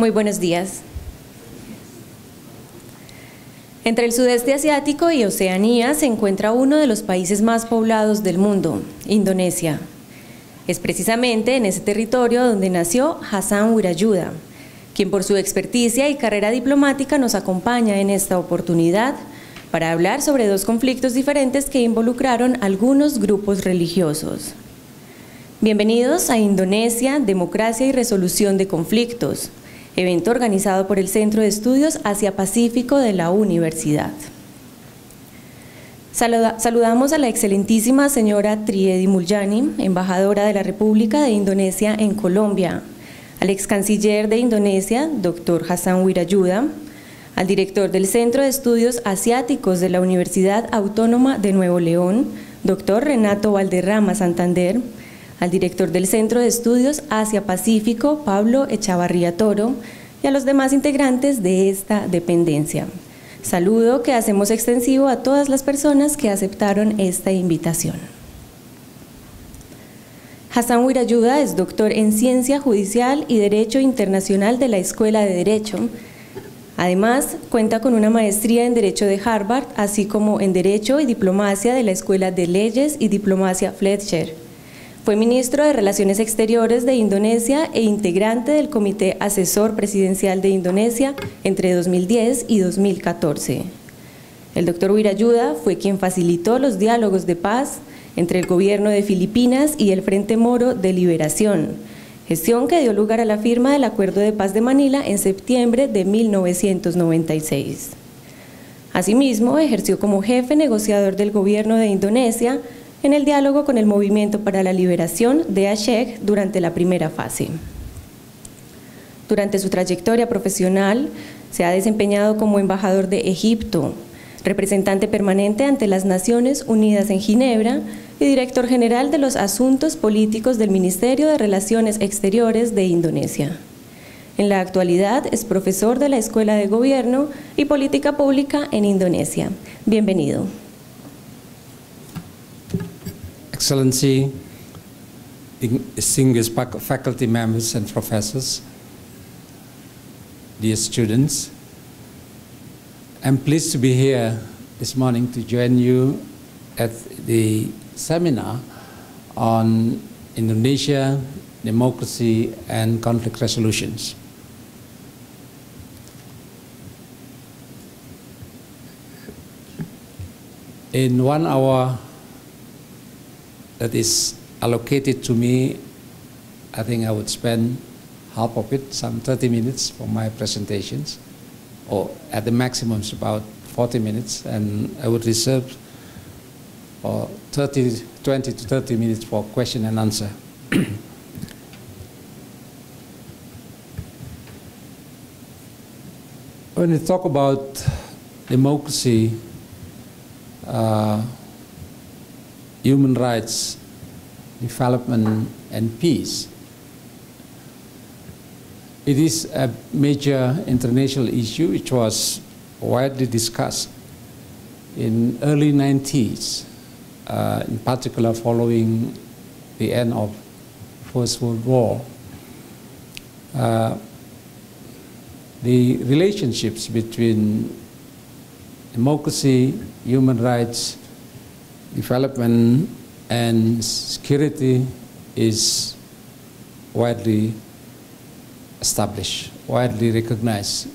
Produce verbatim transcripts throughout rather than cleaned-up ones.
Muy buenos días. Entre el sudeste asiático y Oceanía se encuentra uno de los países más poblados del mundo, Indonesia. Es precisamente en ese territorio donde nació Hassan Wirayuda, quien por su experticia y carrera diplomática nos acompaña en esta oportunidad para hablar sobre dos conflictos diferentes que involucraron algunos grupos religiosos. Bienvenidos a Indonesia, Democracia y Resolución de Conflictos, evento organizado por el Centro de Estudios Asia-Pacífico de la Universidad. Saluda, saludamos a la excelentísima señora Triyedi Mulyani, embajadora de la República de Indonesia en Colombia, al ex canciller de Indonesia, doctor Hassan Wirayuda, al director del Centro de Estudios Asiáticos de la Universidad Autónoma de Nuevo León, doctor Renato Valderrama Santander, al director del Centro de Estudios Asia-Pacífico, Pablo Echavarría Toro, y a los demás integrantes de esta dependencia. Saludo que hacemos extensivo a todas las personas que aceptaron esta invitación. Hassan Wirayuda es doctor en Ciencia Judicial y Derecho Internacional de la Escuela de Derecho. Además, cuenta con una maestría en Derecho de Harvard, así como en Derecho y Diplomacia de la Escuela de Leyes y Diplomacia Fletcher. Fue ministro de Relaciones Exteriores de Indonesia e integrante del Comité Asesor Presidencial de Indonesia entre dos mil diez y dos mil catorce. El doctor Wirayuda fue quien facilitó los diálogos de paz entre el gobierno de Filipinas y el Frente Moro de Liberación, gestión que dio lugar a la firma del Acuerdo de Paz de Manila en septiembre de mil novecientos noventa y seis. Asimismo, ejerció como jefe negociador del gobierno de Indonesia en el diálogo con el Movimiento para la Liberación de Aceh durante la primera fase. Durante su trayectoria profesional, se ha desempeñado como embajador de Egipto, representante permanente ante las Naciones Unidas en Ginebra y director general de los Asuntos Políticos del Ministerio de Relaciones Exteriores de Indonesia. En la actualidad es profesor de la Escuela de Gobierno y Política Pública en Indonesia. Bienvenido. Excellency, distinguished faculty members and professors, dear students, I'm pleased to be here this morning to join you at the seminar on Indonesia, democracy, and conflict resolutions. In one hour that is allocated to me, I think I would spend half of it, some thirty minutes for my presentations, or at the maximum it's about forty minutes, and I would reserve for thirty, twenty to thirty minutes for question and answer. When we talk about democracy, uh, human rights, development, and peace, it is a major international issue which was widely discussed in early nineties, uh, in particular following the end of First World War. Uh, the relationships between democracy, human rights, development, and security is widely established, widely recognized.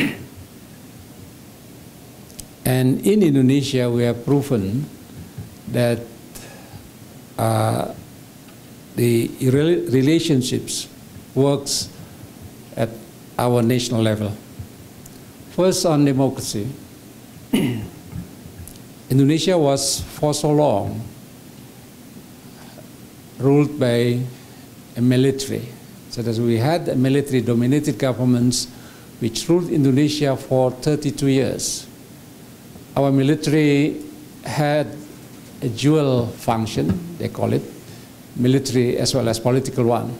And in Indonesia, we have proven that uh, the relationships works at our national level. First, on democracy. Indonesia was for so long ruled by a military, so that we had a military-dominated governments which ruled Indonesia for thirty-two years. Our military had a dual function, they call it, military as well as political one.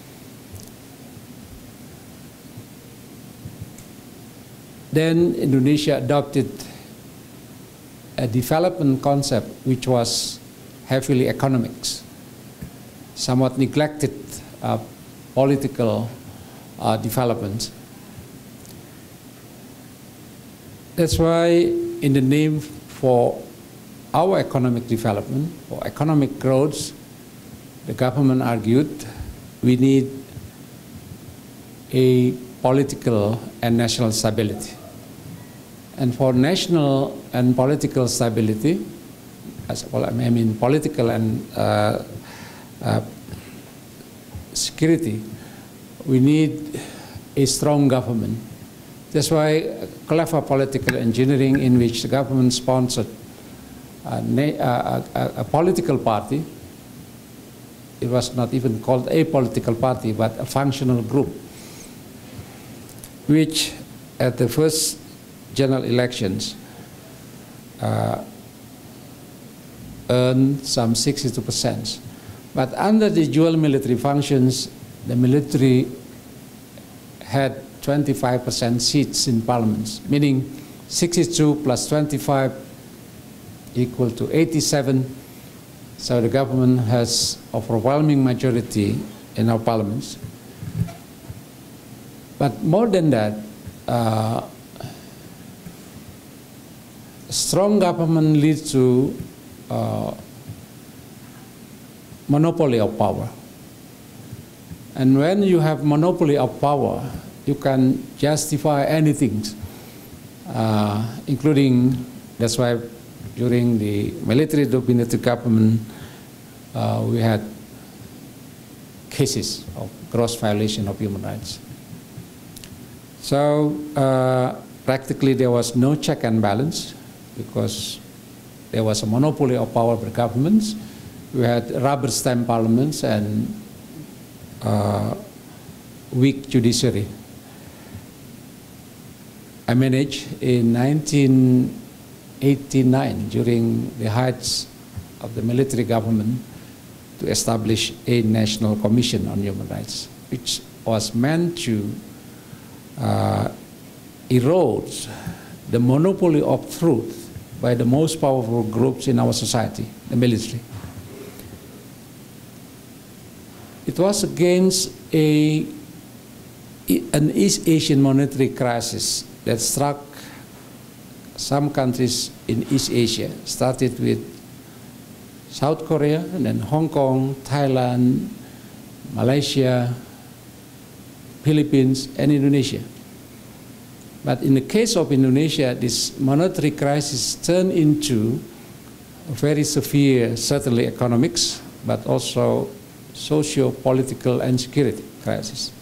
Then Indonesia adopted a development concept which was heavily economics, somewhat neglected uh, political uh, development. That's why, in the name for our economic development, for economic growth, the government argued we need a political and national stability. And for national and political stability, as well, I mean political and uh, uh, security, we need a strong government. That's why clever political engineering, in which the government sponsored a, a, a, a political party. It was not even called a political party, but a functional group, which at the first general elections uh, earned some sixty-two percent. But under the dual military functions, the military had twenty-five percent seats in parliaments, meaning sixty-two plus twenty-five equal to eighty-seven. So the government has overwhelming majority in our parliaments. But more than that, uh, strong government leads to uh, monopoly of power. And when you have monopoly of power, you can justify anything, uh, including, that's why during the military-dominated government, uh, we had cases of gross violation of human rights. So uh, practically there was no check and balance because there was a monopoly of power by governments. We had rubber stamp parliaments and uh, weak judiciary. I managed in nineteen eighty-nine, during the heights of the military government, to establish a national commission on human rights, which was meant to uh, erode the monopoly of truth by the most powerful groups in our society, the military. It was against a, an East Asian monetary crisis that struck some countries in East Asia, started with South Korea, and then Hong Kong, Thailand, Malaysia, Philippines, and Indonesia. But in the case of Indonesia, this monetary crisis turned into a very severe, certainly economics, but also socio-political and security crisis.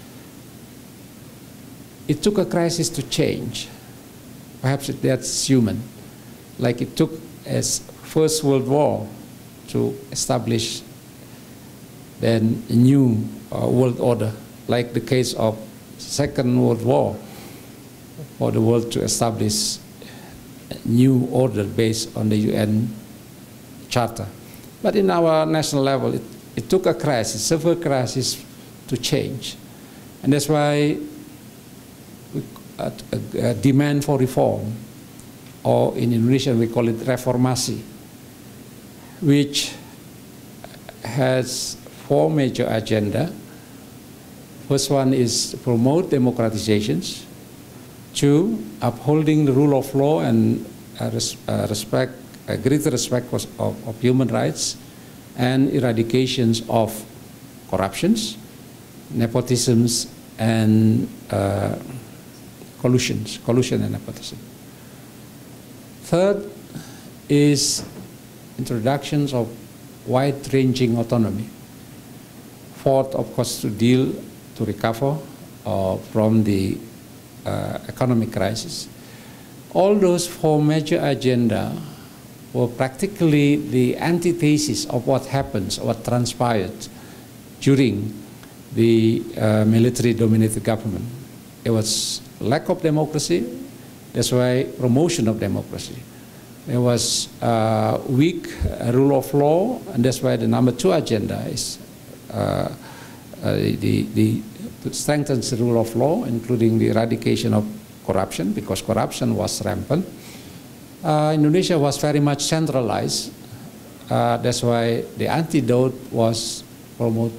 It took a crisis to change. Perhaps that's human. Like it took as First World War to establish then a new uh, world order, like the case of Second World War, for the world to establish a new order based on the U N Charter. But in our national level, it, it took a crisis, severe crisis, to change. And that's why we, uh, uh, demand for reform, or in Indonesian we call it reformasi, which has four major agenda. First one is to promote democratizations. Two, upholding the rule of law and uh, res uh, respect, uh, greater respect for, of, of human rights, and eradications of corruptions, nepotisms, and uh, collusions, collusion and nepotism. Third is introductions of wide-ranging autonomy. Fourth, of course, to deal, to recover uh, from the uh, economic crisis. All those four major agenda were practically the antithesis of what happens, what transpired during the uh, military-dominated government. There was lack of democracy. That's why promotion of democracy. There was uh, weak uh, rule of law, and that's why the number two agenda is uh, uh, the, the to strengthen the rule of law, including the eradication of corruption, because corruption was rampant. Uh, Indonesia was very much centralized. Uh, that's why the antidote was promote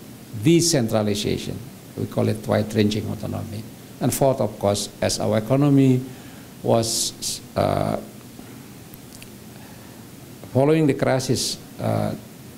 decentralization. We call it wide-ranging autonomy. And fourth, of course, as our economy was uh, following the crisis, uh,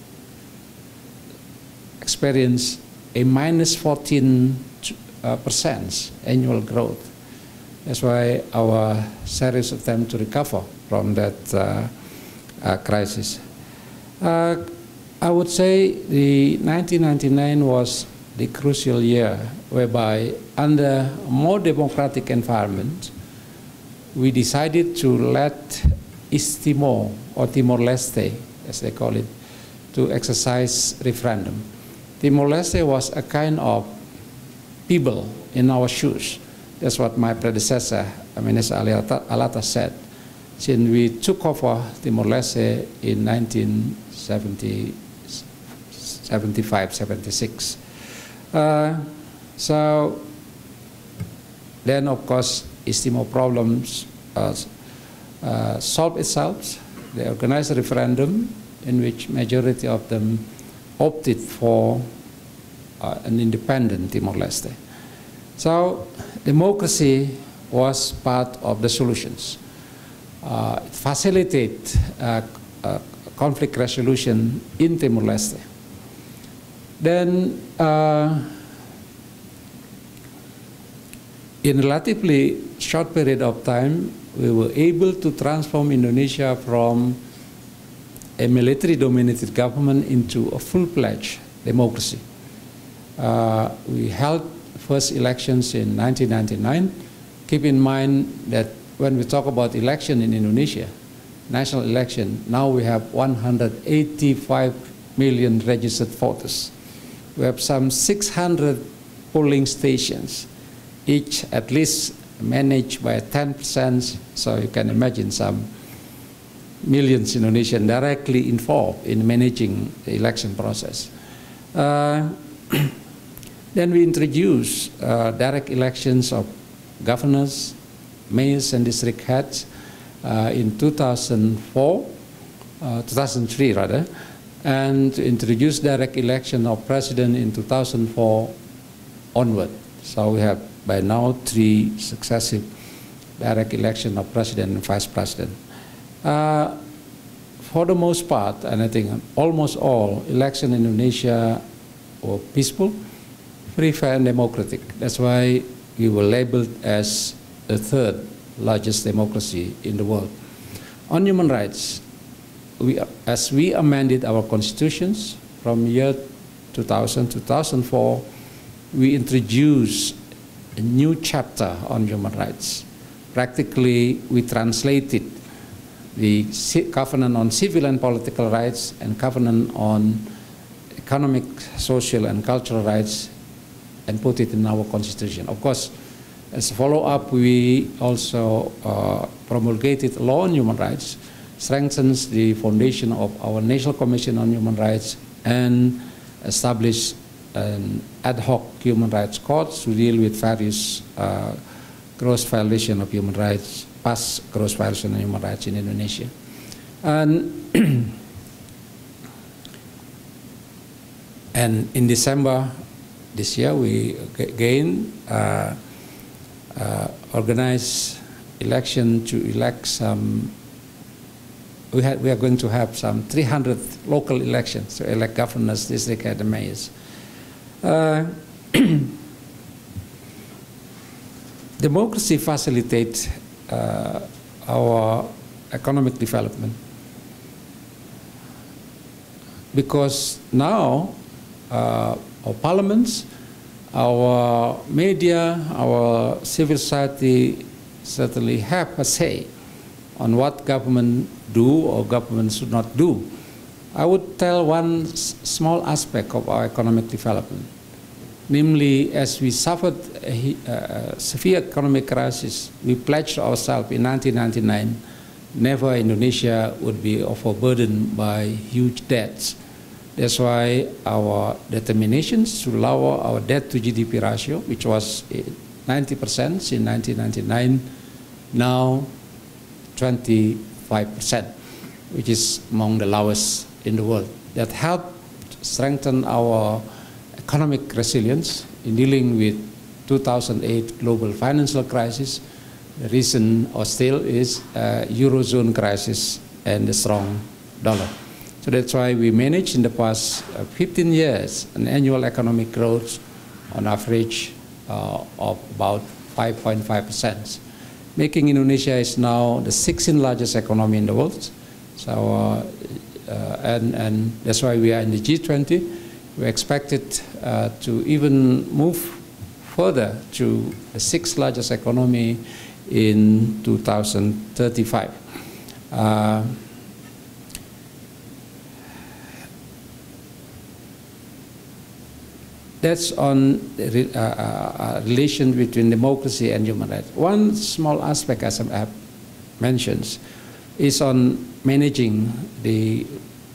experienced a minus fourteen percent annual growth. That's why our serious attempt to recover from that uh, uh, crisis. Uh, I would say the nineteen ninety-nine was the crucial year whereby under a more democratic environment, we decided to let East Timor, or Timor-Leste, as they call it, to exercise referendum. Timor-Leste was a kind of pebble in our shoes. That's what my predecessor, Minister Alata, said. Since we took over Timor-Leste in nineteen seventy-five seventy-six. Uh, so then, of course, East Timor problems uh, uh, solved itself. They organized a referendum in which majority of them opted for uh, an independent Timor-Leste. So democracy was part of the solutions. Uh, it facilitated uh, uh, conflict resolution in Timor-Leste. Then, uh, in a relatively short period of time, we were able to transform Indonesia from a military-dominated government into a full-fledged democracy. Uh, we held first elections in nineteen ninety-nine. Keep in mind that when we talk about election in Indonesia, national election, now we have one hundred eighty-five million registered voters. We have some six hundred polling stations, each at least managed by ten percent, so you can imagine some millions Indonesians directly involved in managing the election process. Uh, then we introduced uh, direct elections of governors, mayors, and district heads uh, in two thousand four, uh, two thousand three rather, and introduced direct election of president in two thousand four onward. So we have by now three successive direct election of president and vice president. Uh, for the most part, and I think almost all, election in Indonesia were peaceful, free, fair, and democratic. That's why we were labeled as the third largest democracy in the world. On human rights, we, as we amended our constitutions from year two thousand to two thousand four, we introduced a new chapter on human rights. Practically, we translated the Covenant on Civil and Political Rights and Covenant on Economic, Social, and Cultural Rights and put it in our constitution. Of course, as a follow-up, we also uh, promulgated law on human rights, strengthens the foundation of our National Commission on Human Rights, and established an ad hoc human rights court to deal with various uh, gross violation of human rights, past gross violation of human rights in Indonesia. And, and in December this year, we again uh, uh, organized election to elect some, we, had, we are going to have some three hundred local elections to elect governors, district heads, and mayors. Uh, democracy facilitates uh, our economic development because now uh, our parliaments, our media, our civil society certainly have a say on what government do or government should not do. I would tell one s small aspect of our economic development. Namely, as we suffered a, a severe economic crisis, we pledged ourselves in nineteen ninety-nine, never Indonesia would be overburdened by huge debts. That's why our determinations to lower our debt to G D P ratio, which was ninety percent in nineteen ninety-nine, now twenty-five percent, which is among the lowest in the world. That helped strengthen our economic resilience in dealing with two thousand eight global financial crisis, The reason, or still, is uh, Eurozone crisis and the strong dollar. So that's why we managed in the past uh, fifteen years an annual economic growth on average uh, of about five point five percent, making Indonesia is now the sixteenth largest economy in the world. So, uh, uh, and, and that's why we are in the G twenty. We expected uh, to even move further to the sixth largest economy in two thousand thirty-five. Uh, That's on the uh, uh, relation between democracy and human rights. One small aspect, as I have mentioned, is on managing the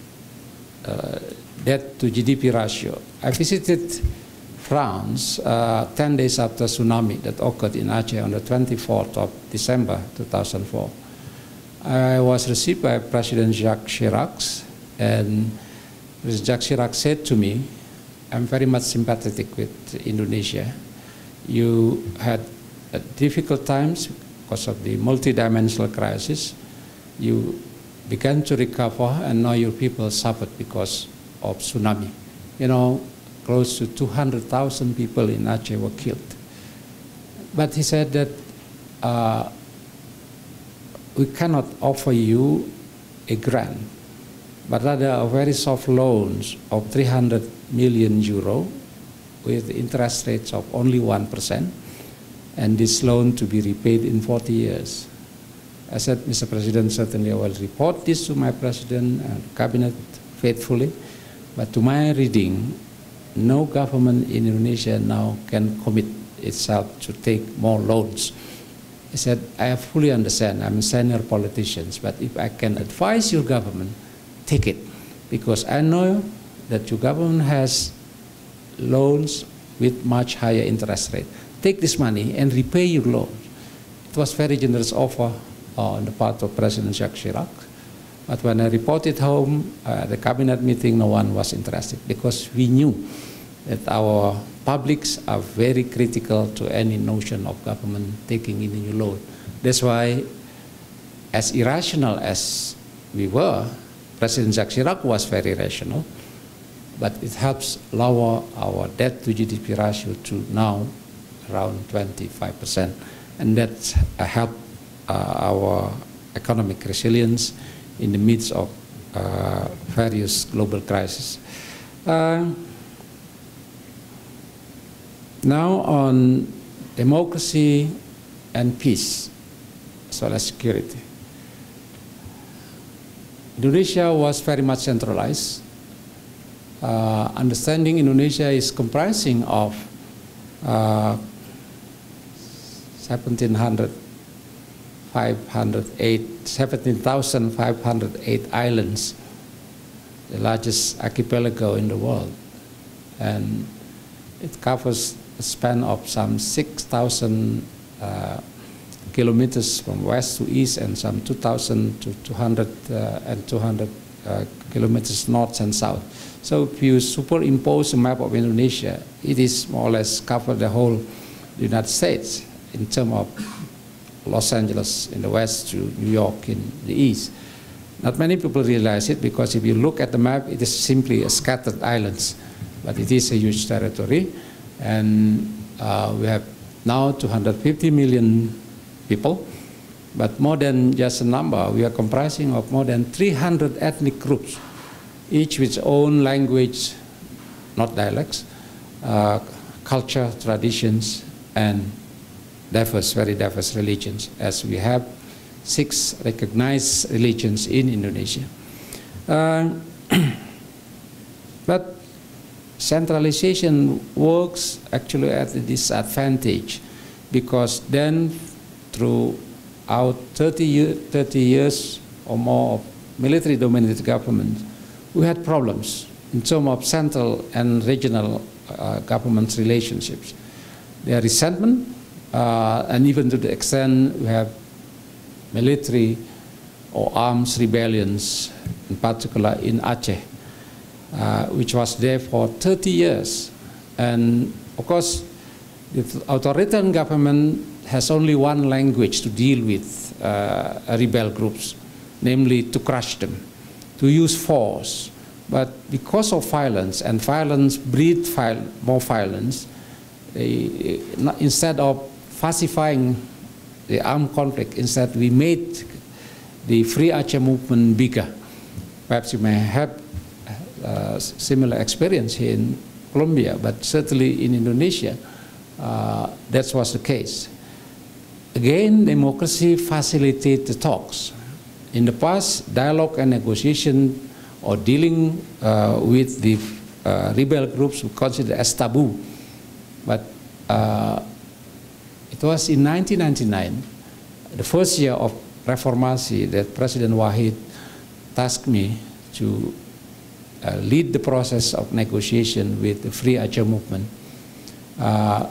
uh, debt to G D P ratio. I visited France uh, ten days after tsunami that occurred in Aceh on the twenty-fourth of December two thousand four. I was received by President Jacques Chirac, and President Jacques Chirac said to me, I'm very much sympathetic with Indonesia. You had uh, difficult times because of the multidimensional crisis. You began to recover, and now your people suffered because of tsunami. You know, close to two hundred thousand people in Aceh were killed. But he said that uh, we cannot offer you a grant, but rather a very soft loans of three hundred million euro with interest rates of only one percent, and this loan to be repaid in forty years. I said, Mister President, certainly I will report this to my President and Cabinet faithfully, but to my reading, no government in Indonesia now can commit itself to take more loans. I said, I fully understand, I'm a senior politician, but if I can advise your government, take it, because I know that your government has loans with much higher interest rate. Take this money and repay your loans. It was very generous offer uh, on the part of President Jacques Chirac. But when I reported home at uh, the cabinet meeting, no one was interested, because we knew that our publics are very critical to any notion of government taking in a new loan. That's why, as irrational as we were, President Jacques Chirac was very rational, but it helps lower our debt to G D P ratio to now around twenty-five percent. And that uh, helped uh, our economic resilience in the midst of uh, various global crises. Uh, now on democracy and peace, as well as security. Indonesia was very much centralized. Uh, understanding Indonesia is comprising of uh, seventeen hundred, five hundred eight, seventeen thousand five hundred eight islands, the largest archipelago in the world, and it covers a span of some six thousand uh, kilometers from west to east, and some two thousand to two hundred uh, and two hundred uh, kilometers north and south. So if you superimpose a map of Indonesia, it is more or less cover the whole United States in terms of Los Angeles in the west to New York in the east. Not many people realize it, because if you look at the map, it is simply a scattered islands, but it is a huge territory, and uh, we have now two hundred fifty million people, but more than just a number, we are comprising of more than three hundred ethnic groups, each with its own language, not dialects, uh, culture, traditions, and diverse, very diverse religions, as we have six recognized religions in Indonesia. Uh, but centralization works actually at a disadvantage, because then throughout thirty, year, thirty years or more of military-dominated government, we had problems in terms of central and regional uh, government relationships. There are resentment, uh, and even to the extent we have military or arms rebellions, in particular in Aceh, uh, which was there for thirty years. And of course, the authoritarian government has only one language to deal with uh, rebel groups, namely to crush them, to use force. But because of violence, and violence breeds more violence, they, instead of pacifying the armed conflict, instead we made the Free Aceh movement bigger. Perhaps you may have uh, similar experience here in Colombia, but certainly in Indonesia, uh, that was the case. Again, democracy facilitates the talks. In the past, dialogue and negotiation or dealing uh, with the uh, rebel groups were considered as taboo. But uh, it was in nineteen ninety-nine, the first year of Reformasi, that President Wahid tasked me to uh, lead the process of negotiation with the Free Aceh movement. Uh,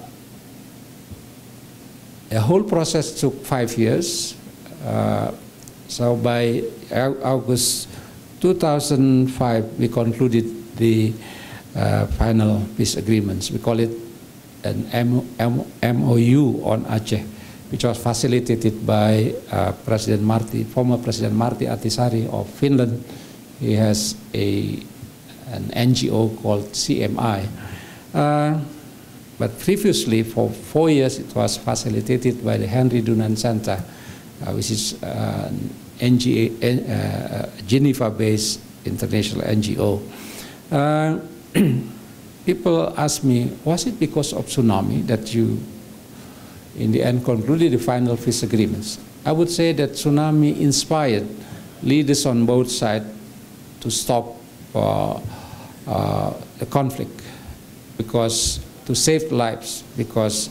the whole process took five years. Uh, so by August two thousand five, we concluded the uh, final peace agreements. We call it an M O U on Aceh, which was facilitated by uh, President Marty, former President Marty Ahtisaari of Finland. He has a, an N G O called C M I. Uh, but previously, for four years, it was facilitated by the Henry Dunant Center, uh, which is uh, an N G O, uh, Geneva-based international N G O. Uh, people ask me, was it because of tsunami that you in the end concluded the final peace agreements? I would say that tsunami inspired leaders on both sides to stop uh, uh, the conflict, because to save lives, because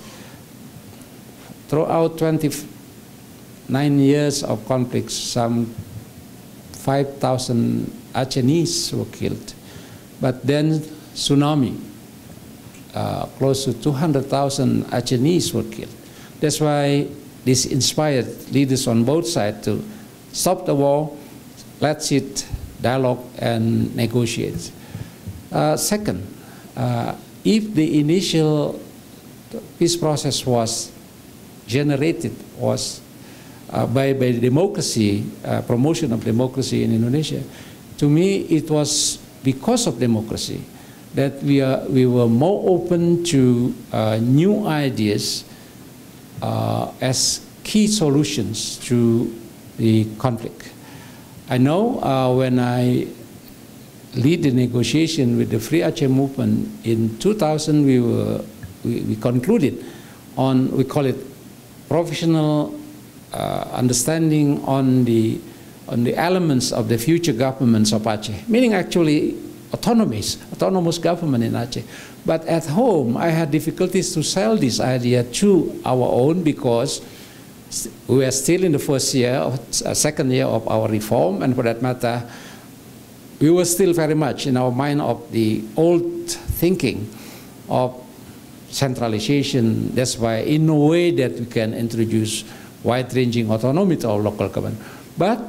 throughout twenty-nine years of conflict, some five thousand Acehnese were killed. But then tsunami, uh, close to two hundred thousand Acehnese were killed. That's why this inspired leaders on both sides to stop the war, let's sit, dialogue, and negotiate. Uh, second, uh, if the initial peace process was generated, was uh, by, by democracy, uh, promotion of democracy in Indonesia, to me it was because of democracy that we, are, we were more open to uh, new ideas Uh, as key solutions to the conflict. I know uh, when I lead the negotiation with the Free Aceh movement in two thousand, we were we, we concluded on, we call it provisional uh, understanding on the on the elements of the future governments of Aceh, meaning actually autonomous autonomous government in Aceh. But at home, I had difficulties to sell this idea to our own, because we were still in the first year, of, uh, second year of our reform, and for that matter, we were still very much in our mind of the old thinking of centralization. That's why, in a way, that we can introduce wide-ranging autonomy to our local government. But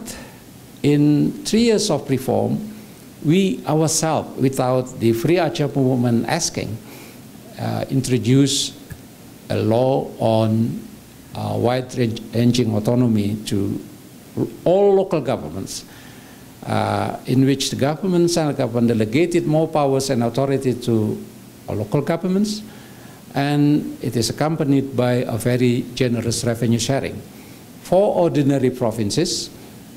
in three years of reform, we ourselves, without the Free Aceh movement asking, uh, introduced a law on uh, wide-ranging autonomy to all local governments, uh, in which the government, central government, delegated more powers and authority to our local governments, and it is accompanied by a very generous revenue sharing. For ordinary provinces,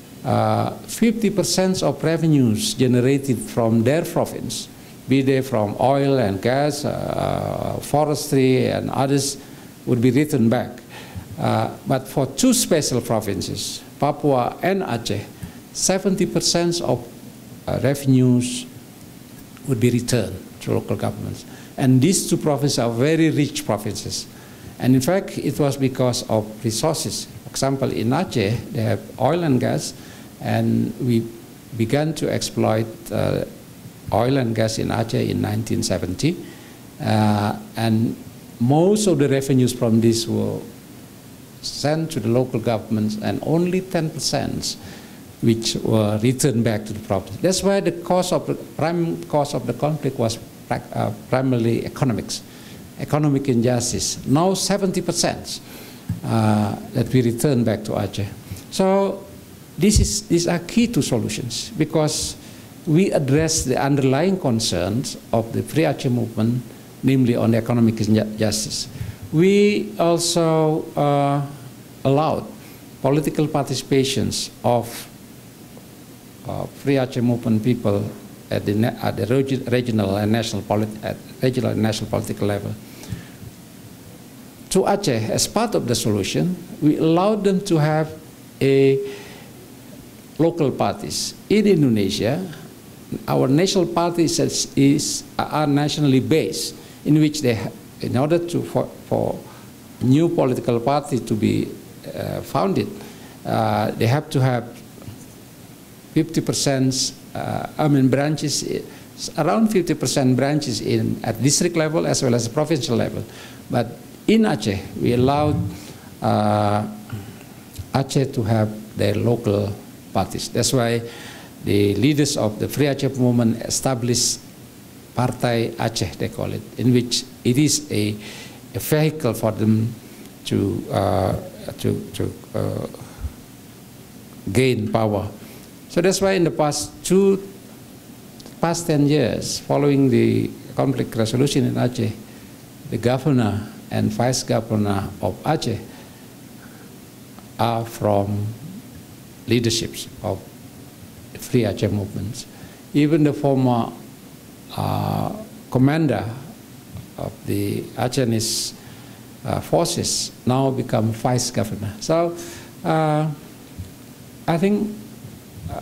fifty percent uh, of revenues generated from their province, be they from oil and gas, uh, forestry and others, would be returned back. Uh, but for two special provinces, Papua and Aceh, seventy percent of uh, revenues would be returned to local governments. And these two provinces are very rich provinces. And in fact, it was because of resources. For example, in Aceh, they have oil and gas, and we began to exploit uh, oil and gas in Aceh in nineteen seventy. Uh, and most of the revenues from this were sent to the local governments, and only ten percent which were returned back to the province. That's why the cause of the prime cause of the conflict was uh, primarily economics, economic injustice. Now seventy percent uh, that we return back to Aceh. So this is, these are key to solutions, because we address the underlying concerns of the Free Aceh movement, namely on economic justice. We also uh, allowed political participations of uh, Free Aceh movement people at the, at the regional and national at regional and national political level. To Aceh, as part of the solution, we allowed them to have a local parties. In Indonesia, our national parties is, is, are nationally based, in which they, in order to, for, for new political party to be uh, founded, uh, they have to have fifty percent, uh, I mean branches, around fifty percent branches in, at district level as well as provincial level. But in Aceh, we allowed uh, Aceh to have their local parties. That's why the leaders of the Free Aceh movement established Partai Aceh, they call it, in which it is a, a vehicle for them to, uh, to, to uh, gain power. So that's why in the past two, past ten years, following the conflict resolution in Aceh, the governor and vice governor of Aceh are from leaderships of Free Aceh movements. Even the former uh, commander of the Acehese uh, forces now become vice governor. So uh, I think uh,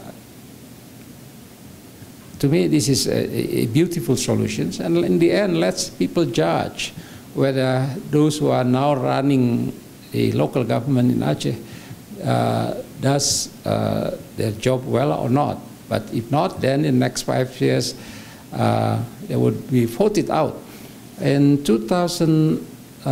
to me this is a, a beautiful solution, and in the end let's people judge whether those who are now running the local government in Aceh uh, does uh, their job well or not. But if not, then in the next five years, uh, they would be voted out. In two thousand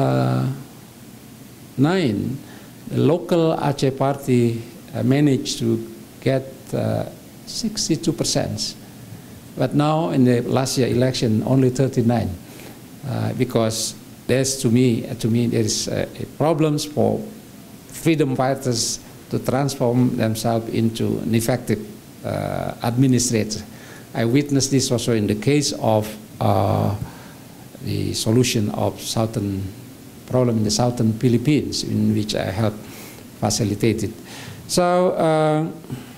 nine, the local Aceh party uh, managed to get sixty-two percent. But now in the last year election, only thirty-nine, uh, because there's to me, uh, to me there is uh, problems for freedom fighters to transform themselves into an effective uh, administrator. I witnessed this also in the case of uh, the solution of southern problem in the southern Philippines, in which I helped facilitate it. So uh,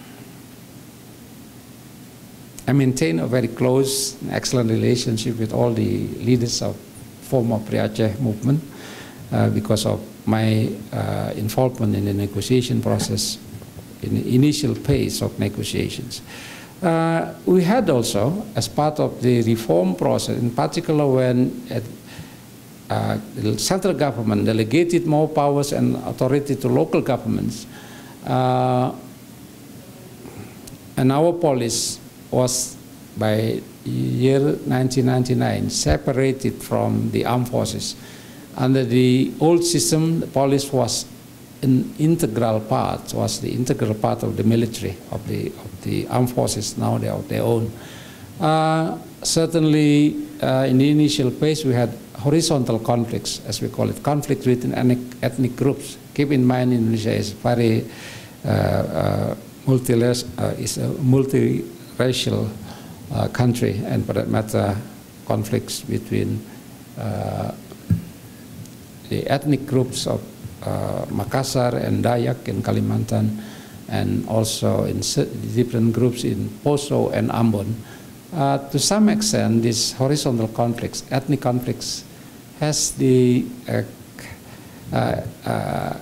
I maintain a very close, excellent relationship with all the leaders of former Free Aceh movement uh, because of my uh, involvement in the negotiation process in the initial phase of negotiations. Uh, we had also, as part of the reform process, in particular when at, uh, the central government delegated more powers and authority to local governments, uh, and our police was by year nineteen ninety-nine separated from the armed forces. Under the old system, the police was an integral part, was the integral part of the military, of the, of the armed forces. Now they are their own. Uh, certainly, uh, in the initial phase, we had horizontal conflicts, as we call it, conflict within ethnic, ethnic groups. Keep in mind, Indonesia is very uh, uh, multi-racial, uh, is a multi-racial uh, country, and for that matter, conflicts between uh, the ethnic groups of uh, Makassar and Dayak in Kalimantan, and also in different groups in Poso and Ambon. Uh, to some extent, these horizontal conflicts, ethnic conflicts, has the uh, uh, uh,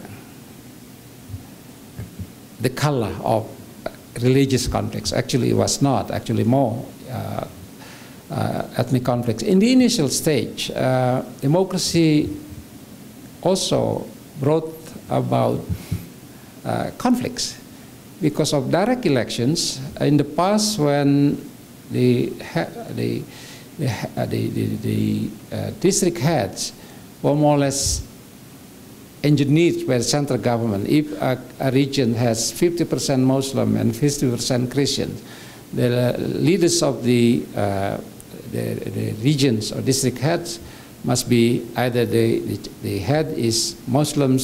the color of religious conflicts. Actually, it was not. Actually, more uh, uh, ethnic conflicts. In the initial stage, uh, democracy also brought about uh, conflicts because of direct elections. In the past, when the the the, uh, the, the, the uh, district heads were more or less engineered by the central government. If a, a region has fifty percent Muslim and fifty percent Christian, the uh, leaders of the, uh, the the regions or district heads must be either the, the, the head is Muslims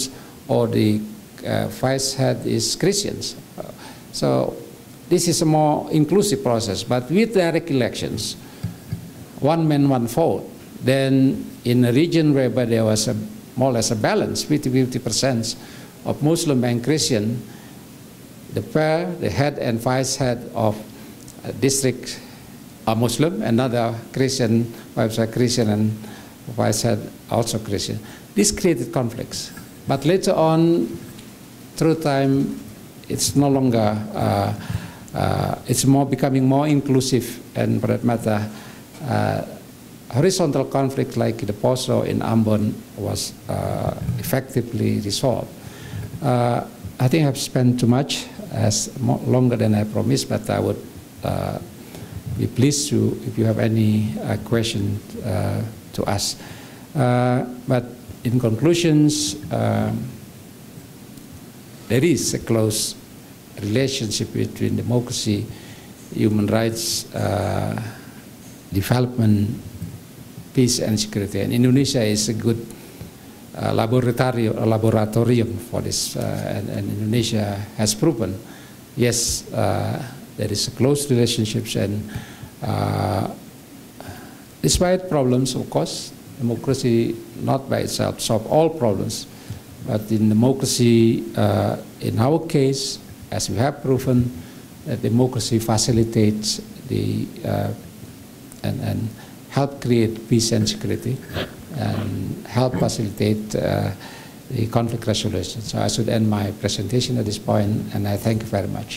or the uh, vice head is Christians. Uh, so this is a more inclusive process, but with direct elections, one man, one vote, then in a region whereby there was a, more or less a balance, fifty fifty percent of Muslim and Christian, the pair, the head and vice head of a district are Muslim, another Christian, vice head Christian, and vice head also Christian. This created conflicts. But later on, through time, it's no longer, uh, uh, it's more becoming more inclusive, and for that matter, uh, horizontal conflict like the Poso in Ambon was uh, effectively resolved. Uh, I think I've spent too much, as more, longer than I promised, but I would uh, be pleased to, if you have any uh, question uh, to ask. Uh, but in conclusions, um, there is a close relationship between democracy, human rights, uh, development, peace and security. And Indonesia is a good uh, laboratorium, a laboratorium for this, uh, and, and Indonesia has proven, yes, uh, there is a close relationships, and uh, despite problems, of course, democracy not by itself solve all problems, but in democracy, uh, in our case, as we have proven, that democracy facilitates the uh, and, and help create peace and security, and help facilitate uh, the conflict resolution. So I should end my presentation at this point, and I thank you very much.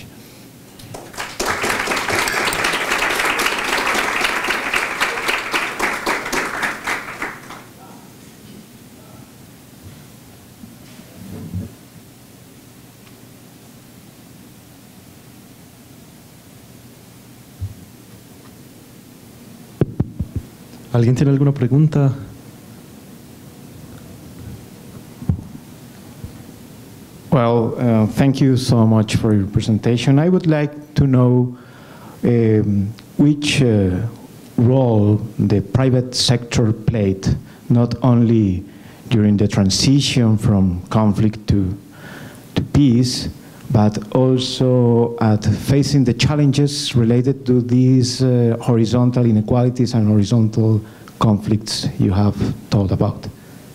¿Alguien tiene alguna pregunta? Well, uh, thank you so much for your presentation. I would like to know um, which uh, role the private sector played, not only during the transition from conflict to, to peace, but also at facing the challenges related to these uh, horizontal inequalities and horizontal conflicts you have thought about.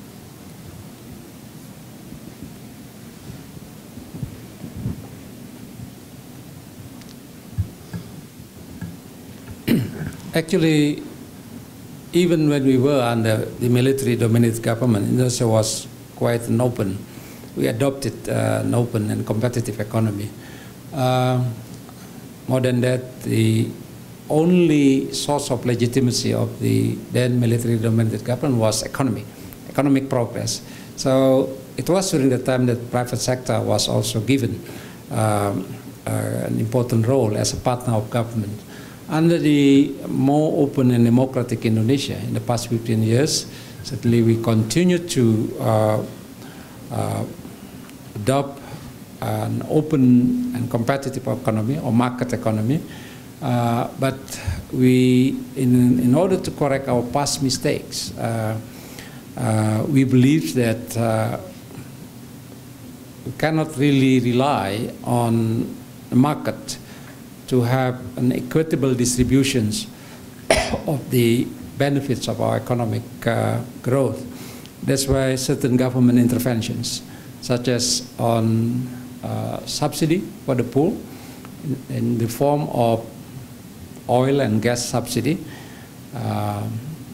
Actually, even when we were under the military-dominated government, Indonesia was quite an open. We adopted uh, an open and competitive economy. Uh, more than that, the only source of legitimacy of the then military-dominated government was economy, economic progress. So it was during the time that private sector was also given um, uh, an important role as a partner of government. Under the more open and democratic Indonesia in the past fifteen years, certainly we continue to uh, uh, adopt an open and competitive economy or market economy, uh, but we, in, in order to correct our past mistakes, uh, uh, we believe that uh, we cannot really rely on the market to have an equitable distributions of the benefits of our economic uh, growth. That's why certain government interventions, such as on uh, subsidy for the poor in, in the form of oil and gas subsidy, uh,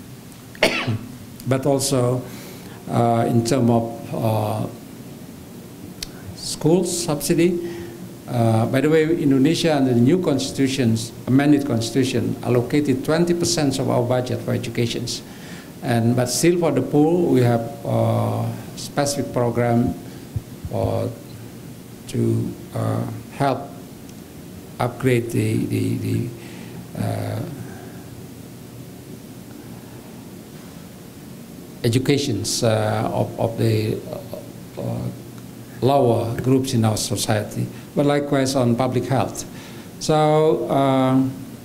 but also uh, in terms of uh, schools subsidy. Uh, by the way, Indonesia under the new constitutions, amended constitution, allocated twenty percent of our budget for education. And, but still for the poor, we have a specific program uh, to uh, help upgrade the, the, the uh, educations uh, of, of the uh, uh, lower groups in our society, but likewise on public health. So uh,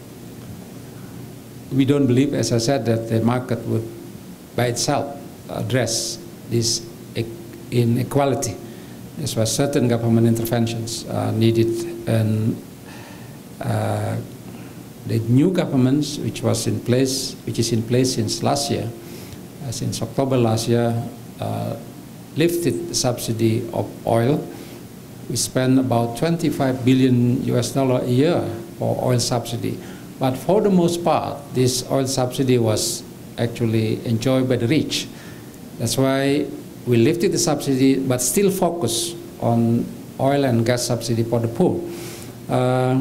we don't believe, as I said, that the market would by itself address this inequality. There were certain government interventions uh, needed, and uh, the new government, which was in place, which is in place since last year, uh, since October last year, uh, lifted the subsidy of oil. We spend about twenty-five billion U S dollar a year for oil subsidy, but for the most part, this oil subsidy was actually enjoyed by the rich. That's why we lifted the subsidy, but still focus on oil and gas subsidy for the poor. Uh,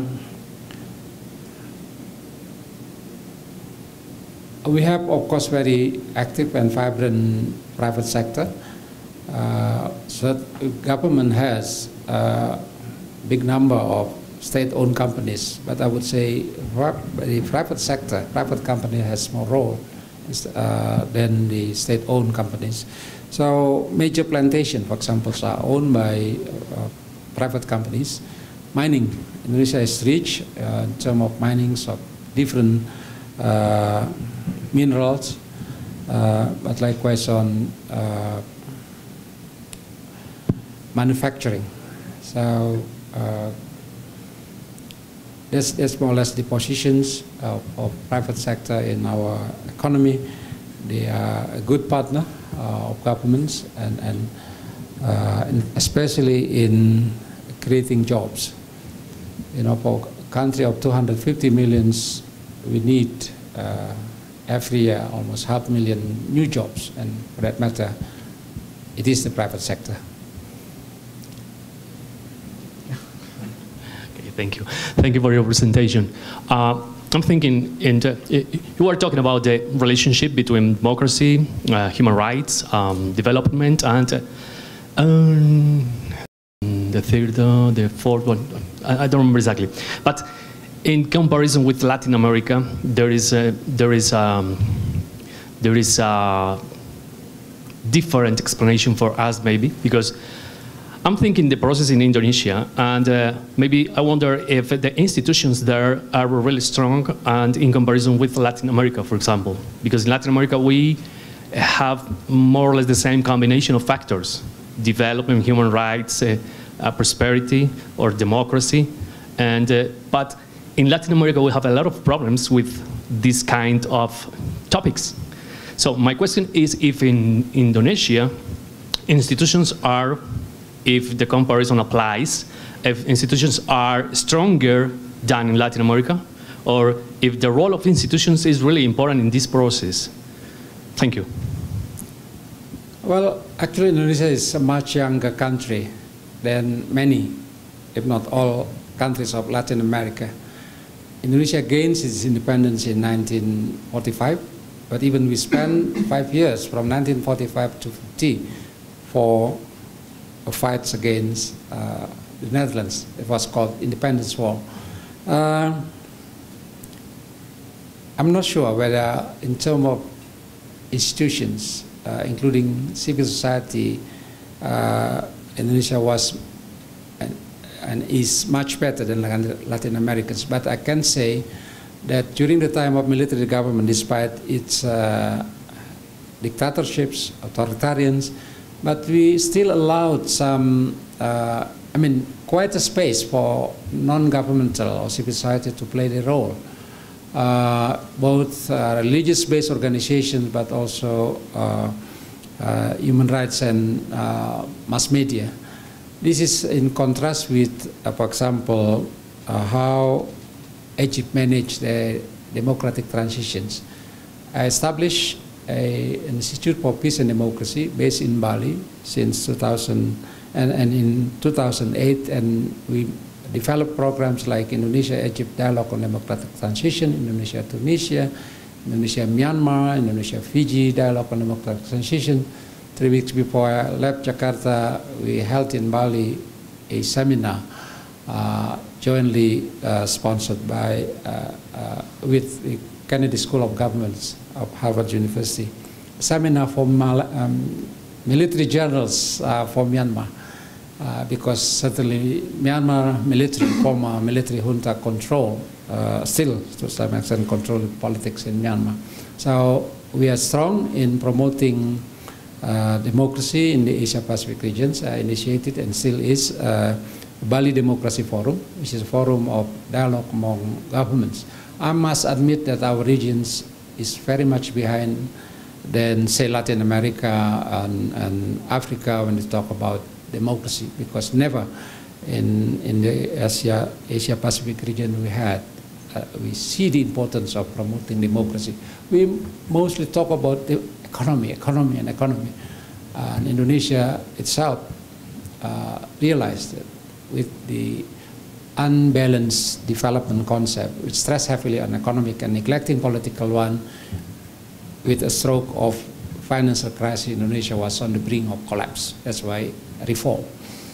we have, of course, very active and vibrant private sector. Uh, so the government has a big number of state-owned companies, but I would say the private sector, private company has more role uh, than the state-owned companies. So major plantations, for example, are owned by uh, private companies. Mining, Indonesia is rich uh, in terms of mining of different uh, minerals, uh, but likewise on uh, manufacturing. So uh, that's, that's more or less the positions of, of private sector in our economy. They are a good partner uh, of governments, and, and, uh, and especially in creating jobs. You know, for a country of two hundred fifty millions, we need uh, every year almost half a million new jobs, and for that matter, it is the private sector. Okay, thank you. Thank you for your presentation. Uh, I'm thinking, in the, you were talking about the relationship between democracy, uh, human rights, um, development, and uh, um, the third, uh, the fourth one, I, I don't remember exactly. But in comparison with Latin America, there is a, there is um, there is a different explanation for us, maybe, because I'm thinking the process in Indonesia, and uh, maybe I wonder if the institutions there are really strong, and in comparison with Latin America, for example, because in Latin America we have more or less the same combination of factors: development, human rights, uh, uh, prosperity, or democracy, and uh, but in Latin America we have a lot of problems with this kind of topics. So my question is, if in Indonesia institutions are, if the comparison applies, if institutions are stronger than in Latin America, or if the role of institutions is really important in this process. Thank you. Well, actually Indonesia is a much younger country than many, if not all, countries of Latin America. Indonesia gains its independence in nineteen forty-five, but even we spent five years from nineteen forty-five to fifty for fights against uh, the Netherlands. It was called Independence War. Uh, I'm not sure whether in terms of institutions, uh, including civil society, uh, Indonesia was and, and is much better than Latin Americans. But I can say that during the time of military government, despite its uh, dictatorships, authoritarians, but we still allowed some, uh, I mean, quite a space for non-governmental or civil society to play their role. Uh, both uh, religious-based organizations, but also uh, uh, human rights and uh, mass media. This is in contrast with, uh, for example, uh, how Egypt managed their democratic transitions. I established A, an Institute for Peace and Democracy based in Bali since two thousand, and, and in two thousand eight, and we developed programs like Indonesia-Egypt Dialogue on Democratic Transition, Indonesia-Tunisia, Indonesia-Myanmar, Indonesia-Fiji Dialogue on Democratic Transition. Three weeks before I left Jakarta, we held in Bali a seminar uh, jointly uh, sponsored by uh, uh, with the Kennedy School of Governments of Harvard University, a seminar for um, military generals uh, for Myanmar, uh, because certainly Myanmar military, former military junta control, uh, still to some extent control politics in Myanmar. So we are strong in promoting uh, democracy in the Asia-Pacific regions, I initiated and still is uh, Bali Democracy Forum, which is a forum of dialogue among governments. I must admit that our regions is very much behind than, say, Latin America and, and Africa when they talk about democracy, because never in, in the Asia, Asia-Pacific region we had, uh, we see the importance of promoting democracy. We mostly talk about the economy, economy, and economy. Uh, and Indonesia itself uh, realized that with the unbalanced development concept, which stress heavily on economic and neglecting political one, with a stroke of financial crisis, Indonesia was on the brink of collapse. That's why reform.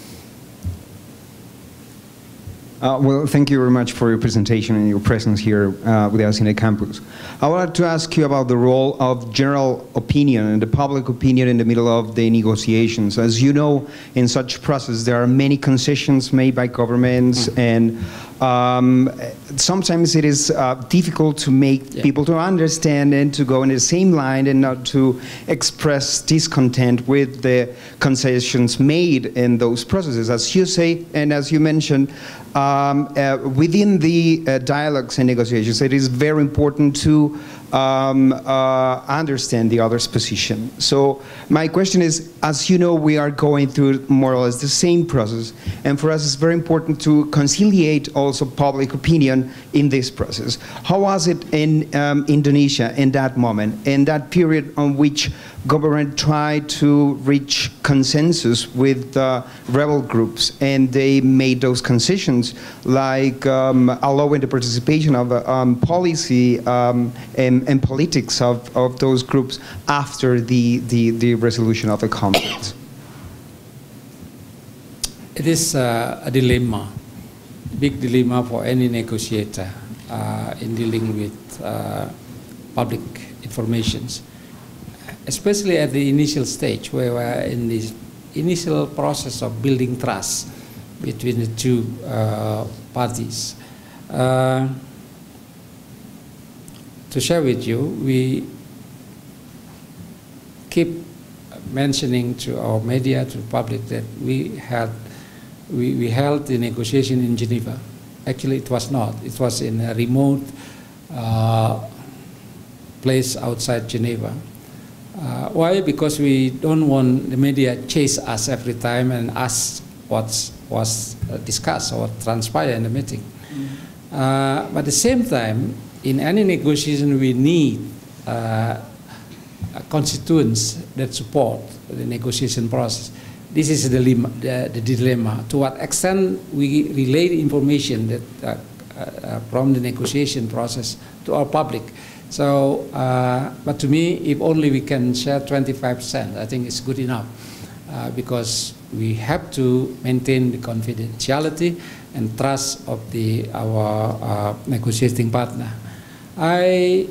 Uh, well, thank you very much for your presentation and your presence here uh, with us in the campus. I would like to ask you about the role of general opinion and the public opinion in the middle of the negotiations. As you know, in such process, there are many concessions made by governments, mm-hmm. and um, sometimes it is uh, difficult to make yeah. people to understand and to go in the same line and not to express discontent with the concessions made in those processes. As you say, and as you mentioned, Um, uh, within the uh, dialogues and negotiations, it is very important to um, uh, understand the other's position. So my question is, as you know, we are going through more or less the same process, and for us it's very important to conciliate also public opinion in this process. How was it in um, Indonesia in that moment, in that period on which government tried to reach consensus with uh, rebel groups, and they made those concessions, like um, allowing the participation of uh, um, policy um, and, and politics of, of those groups after the, the, the resolution of the conflict? It is uh, a dilemma, big dilemma for any negotiator uh, in dealing with uh, public informations, especially at the initial stage where we're in the initial process of building trust between the two uh, parties. Uh, to share with you, we keep mentioning to our media, to the public, that we had we, we held the negotiation in Geneva. Actually, it was not. It was in a remote uh, place outside Geneva. Uh, why? Because we don't want the media chase us every time and ask what was discussed or transpired in the meeting. Mm-hmm. uh, but at the same time, in any negotiation, we need uh, constituents that support the negotiation process. This is the dilemma, the, the dilemma. To what extent we relay the information that uh, uh, from the negotiation process to our public. So, uh, but to me, if only we can share twenty-five percent, I think it's good enough, uh, because we have to maintain the confidentiality and trust of the our uh, negotiating partner. I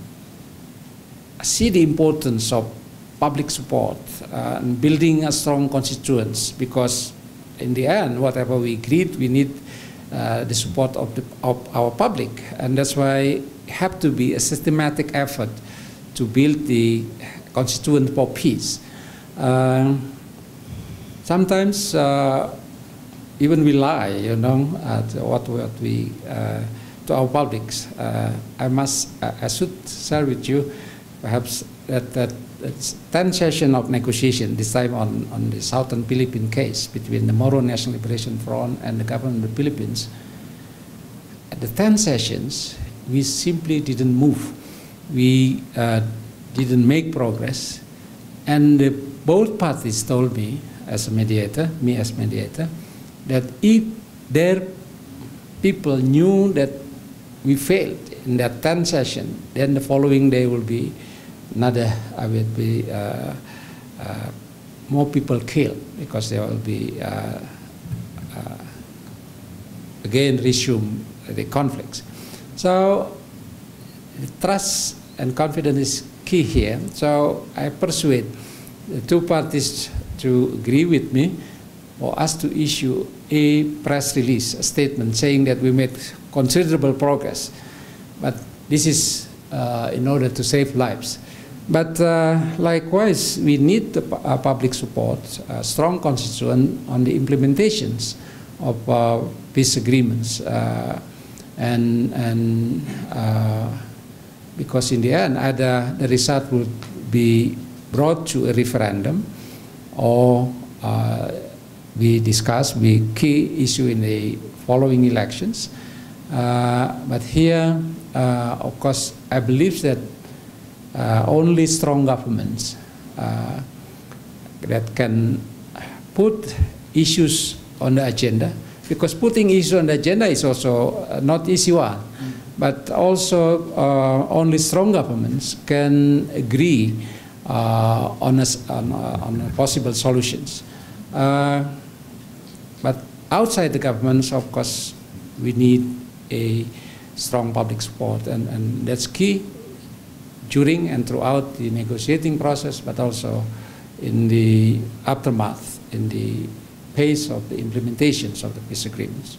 see the importance of public support uh, and building a strong constituents, because in the end, whatever we agreed, we need uh, the support of, the, of our public, and that's why have to be a systematic effort to build the constituent for peace. Uh, sometimes uh, even we lie, you know, at what, what we uh, to our publics. Uh, I must, uh, I should share with you, perhaps that that it's ten session of negotiation this time on on the Southern Philippine case between the Moro National Liberation Front and the government of the Philippines. At the ten sessions, we simply didn't move. We uh, didn't make progress. And uh, both parties told me, as a mediator, me as mediator, that if their people knew that we failed in that ten session, then the following day will be another, I will be uh, uh, more people killed, because there will be uh, uh, again resume the conflicts. So trust and confidence is key here. So I persuade the two parties to agree with me for us to issue a press release, a statement saying that we made considerable progress. But this is uh, in order to save lives. But uh, likewise, we need the pu uh, public support, uh, strong constituent on the implementations of uh, peace agreements, uh, and and uh, because in the end, either the result will be brought to a referendum, or uh, we discuss the key issue in the following elections. Uh, but here, uh, of course, I believe that uh, only strong governments uh, that can put issues on the agenda, because putting issues on the agenda is also uh, not easy one, but also uh, only strong governments can agree uh, on, a, on, on a possible solutions. Uh, but outside the governments, of course, we need a strong public support, and, and that's key during and throughout the negotiating process, but also in the aftermath, in the pace of the implementations of the peace agreements.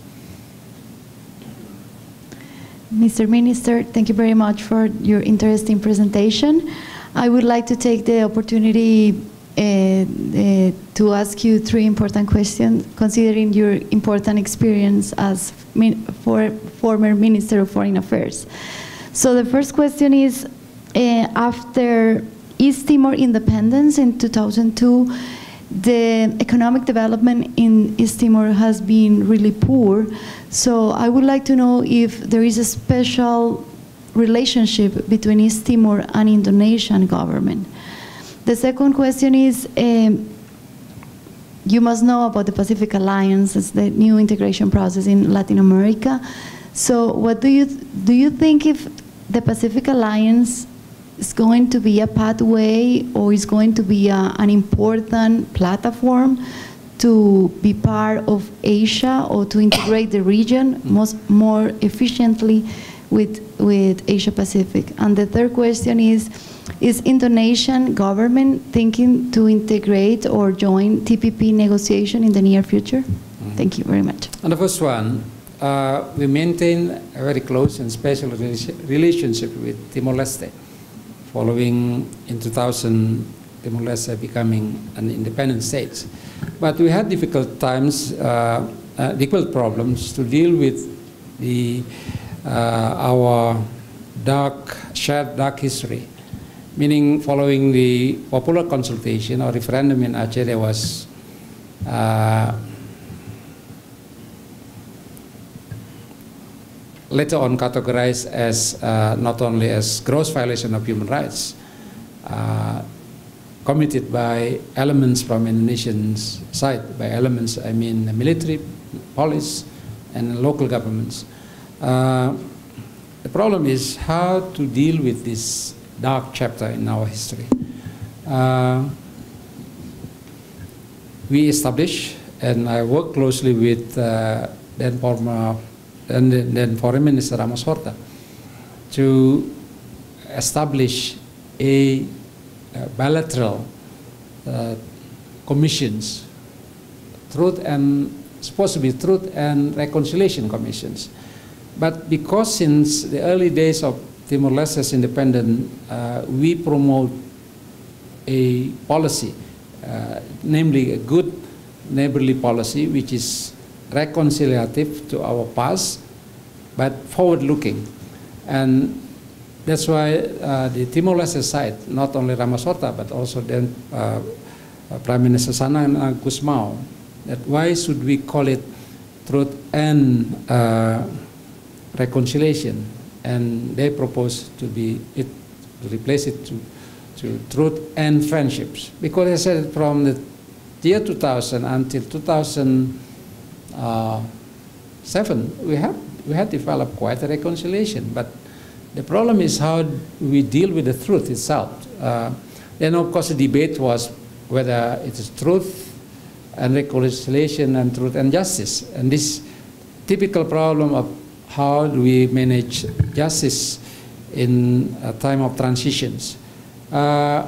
Mister Minister, thank you very much for your interesting presentation. I would like to take the opportunity uh, uh, to ask you three important questions, considering your important experience as min for former Minister of Foreign Affairs. So the first question is, uh, after East Timor independence in two thousand two, the economic development in East Timor has been really poor. So I would like to know if there is a special relationship between East Timor and Indonesian government. The second question is, um, you must know about the Pacific Alliance, it's the new integration process in Latin America. So what do you, do you think if the Pacific Alliance is going to be a pathway, or is going to be a, an important platform to be part of Asia, or to integrate the region most, more efficiently with, with Asia Pacific? And the third question is, is Indonesian government thinking to integrate or join T P P negotiation in the near future? Mm-hmm. Thank you very much. On the first one, uh, we maintain a very close and special relationship with Timor-Leste, following in two thousand Timor-Leste becoming an independent state. But we had difficult times, uh, uh, difficult problems to deal with the, uh, our dark, shared dark history. Meaning, following the popular consultation or referendum in Aceh, there was uh, later on categorized as uh, not only as gross violation of human rights uh, committed by elements from Indonesian side, by elements, I mean the military, police, and local governments. Uh, the problem is how to deal with this dark chapter in our history. Uh, we established, and I work closely with uh, then former and then Foreign Minister Ramos Horta, to establish a, a bilateral uh, commissions, truth and supposed to be truth and reconciliation commissions. But because since the early days of Timor-Leste's independence, uh, we promote a policy, uh, namely a good neighborly policy, which is reconciliative to our past, but forward-looking. And that's why uh, the Timor-Leste side, not only Ramos Horta, but also then uh, Prime Minister Sanana Gusmao, that why should we call it truth and uh, reconciliation? And they propose to be it, to replace it to, to truth and friendships. Because I said from the year two thousand until two thousand seven, we have we had developed quite a reconciliation. But the problem is how we deal with the truth itself. Uh, then of course the debate was whether it is truth and reconciliation and truth and justice. And this typical problem of how do we manage justice in a time of transitions? Uh,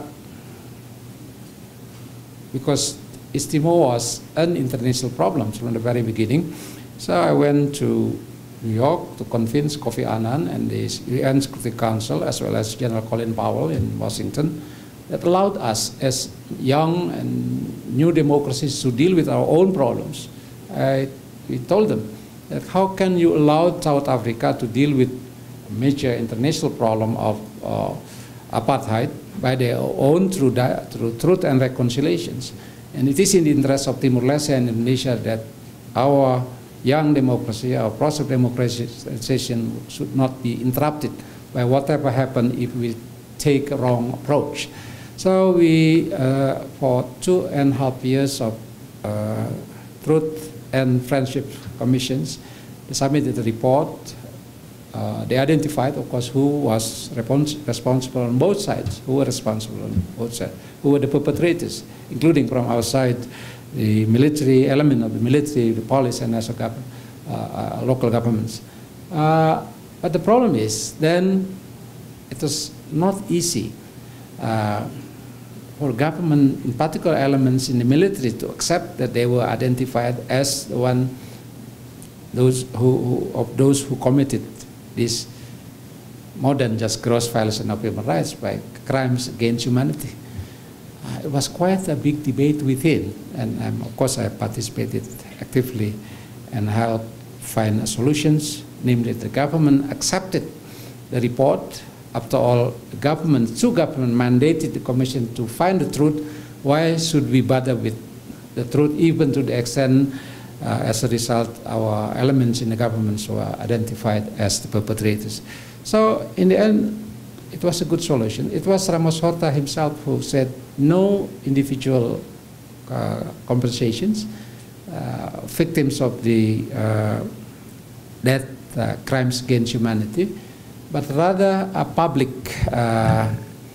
because East Timor was an international problem from the very beginning. So I went to New York to convince Kofi Annan and the U N Security Council, as well as General Colin Powell in Washington, that allowed us as young and new democracies to deal with our own problems. I, we told them that how can you allow South Africa to deal with a major international problem of uh, apartheid by their own through, through truth and reconciliations. And it is in the interest of Timor-Leste and Indonesia that our young democracy, our process of democratization should not be interrupted by whatever happens if we take a wrong approach. So we, uh, for two and a half years of uh, Truth and Friendship Commissions, they submitted a report. Uh, they identified, of course, who was respons responsible on both sides, who were responsible on both sides, who were the perpetrators, including from our side, the military element of the military, the police, and national government, uh, uh, local governments. Uh, but the problem is, then it was not easy uh, for government, in particular elements in the military, to accept that they were identified as the one, those who, who of those who committed this more than just gross violation of human rights by crimes against humanity. Uh, it was quite a big debate within, and um, of course I participated actively and helped find solutions, namely the government accepted the report. After all, the government, two government mandated the commission to find the truth. Why should we bother with the truth, even to the extent uh, as a result our elements in the governments were identified as the perpetrators. So in the end, it was a good solution. It was Ramos Horta himself who said no individual uh, compensations, uh, victims of the uh, death uh, crimes against humanity, but rather a public uh,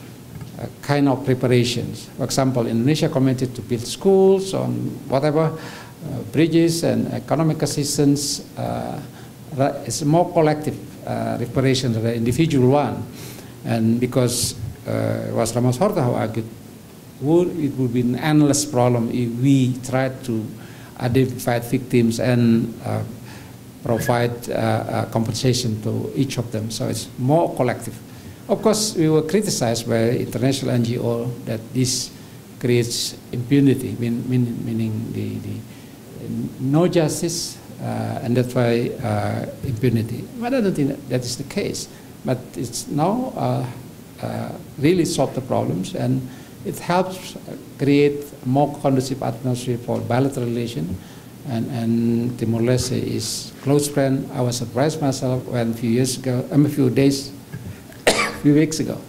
a kind of preparations. For example, Indonesia committed to build schools on whatever, uh, bridges and economic assistance. Uh, it's a more collective uh, reparation than an individual one. And because uh, it was Ramos Horta who argued, would, it would be an endless problem if we tried to identify victims and uh, provide uh, uh, compensation to each of them. So it's more collective. Of course, we were criticized by international N G O that this creates impunity, mean, mean, meaning the, the no justice, uh, and that's why uh, impunity. But I don't think that, that is the case. But it's now uh, uh, really solved the problems, and it helps create a more conducive atmosphere for bilateral relations. And, and Timor-Leste is close friend. I was surprised myself when a few years ago, um, a few days, a few weeks ago,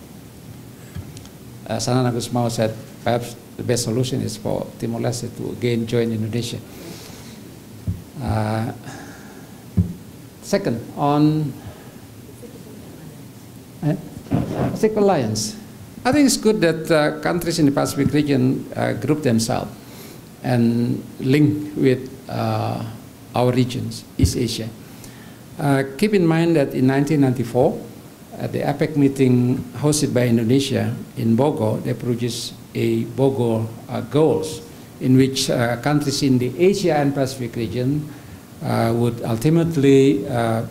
uh, Sanana Gusmao said perhaps the best solution is for Timor-Leste to again join Indonesia. Uh, second, on uh, Pacific Alliance, I think it's good that uh, countries in the Pacific region uh, group themselves and link with uh, our regions, East Asia. Uh, keep in mind that in nineteen ninety-four, at the APEC meeting hosted by Indonesia in Bogor, they produced a Bogor uh, goals in which uh, countries in the Asia and Pacific region uh, would ultimately uh,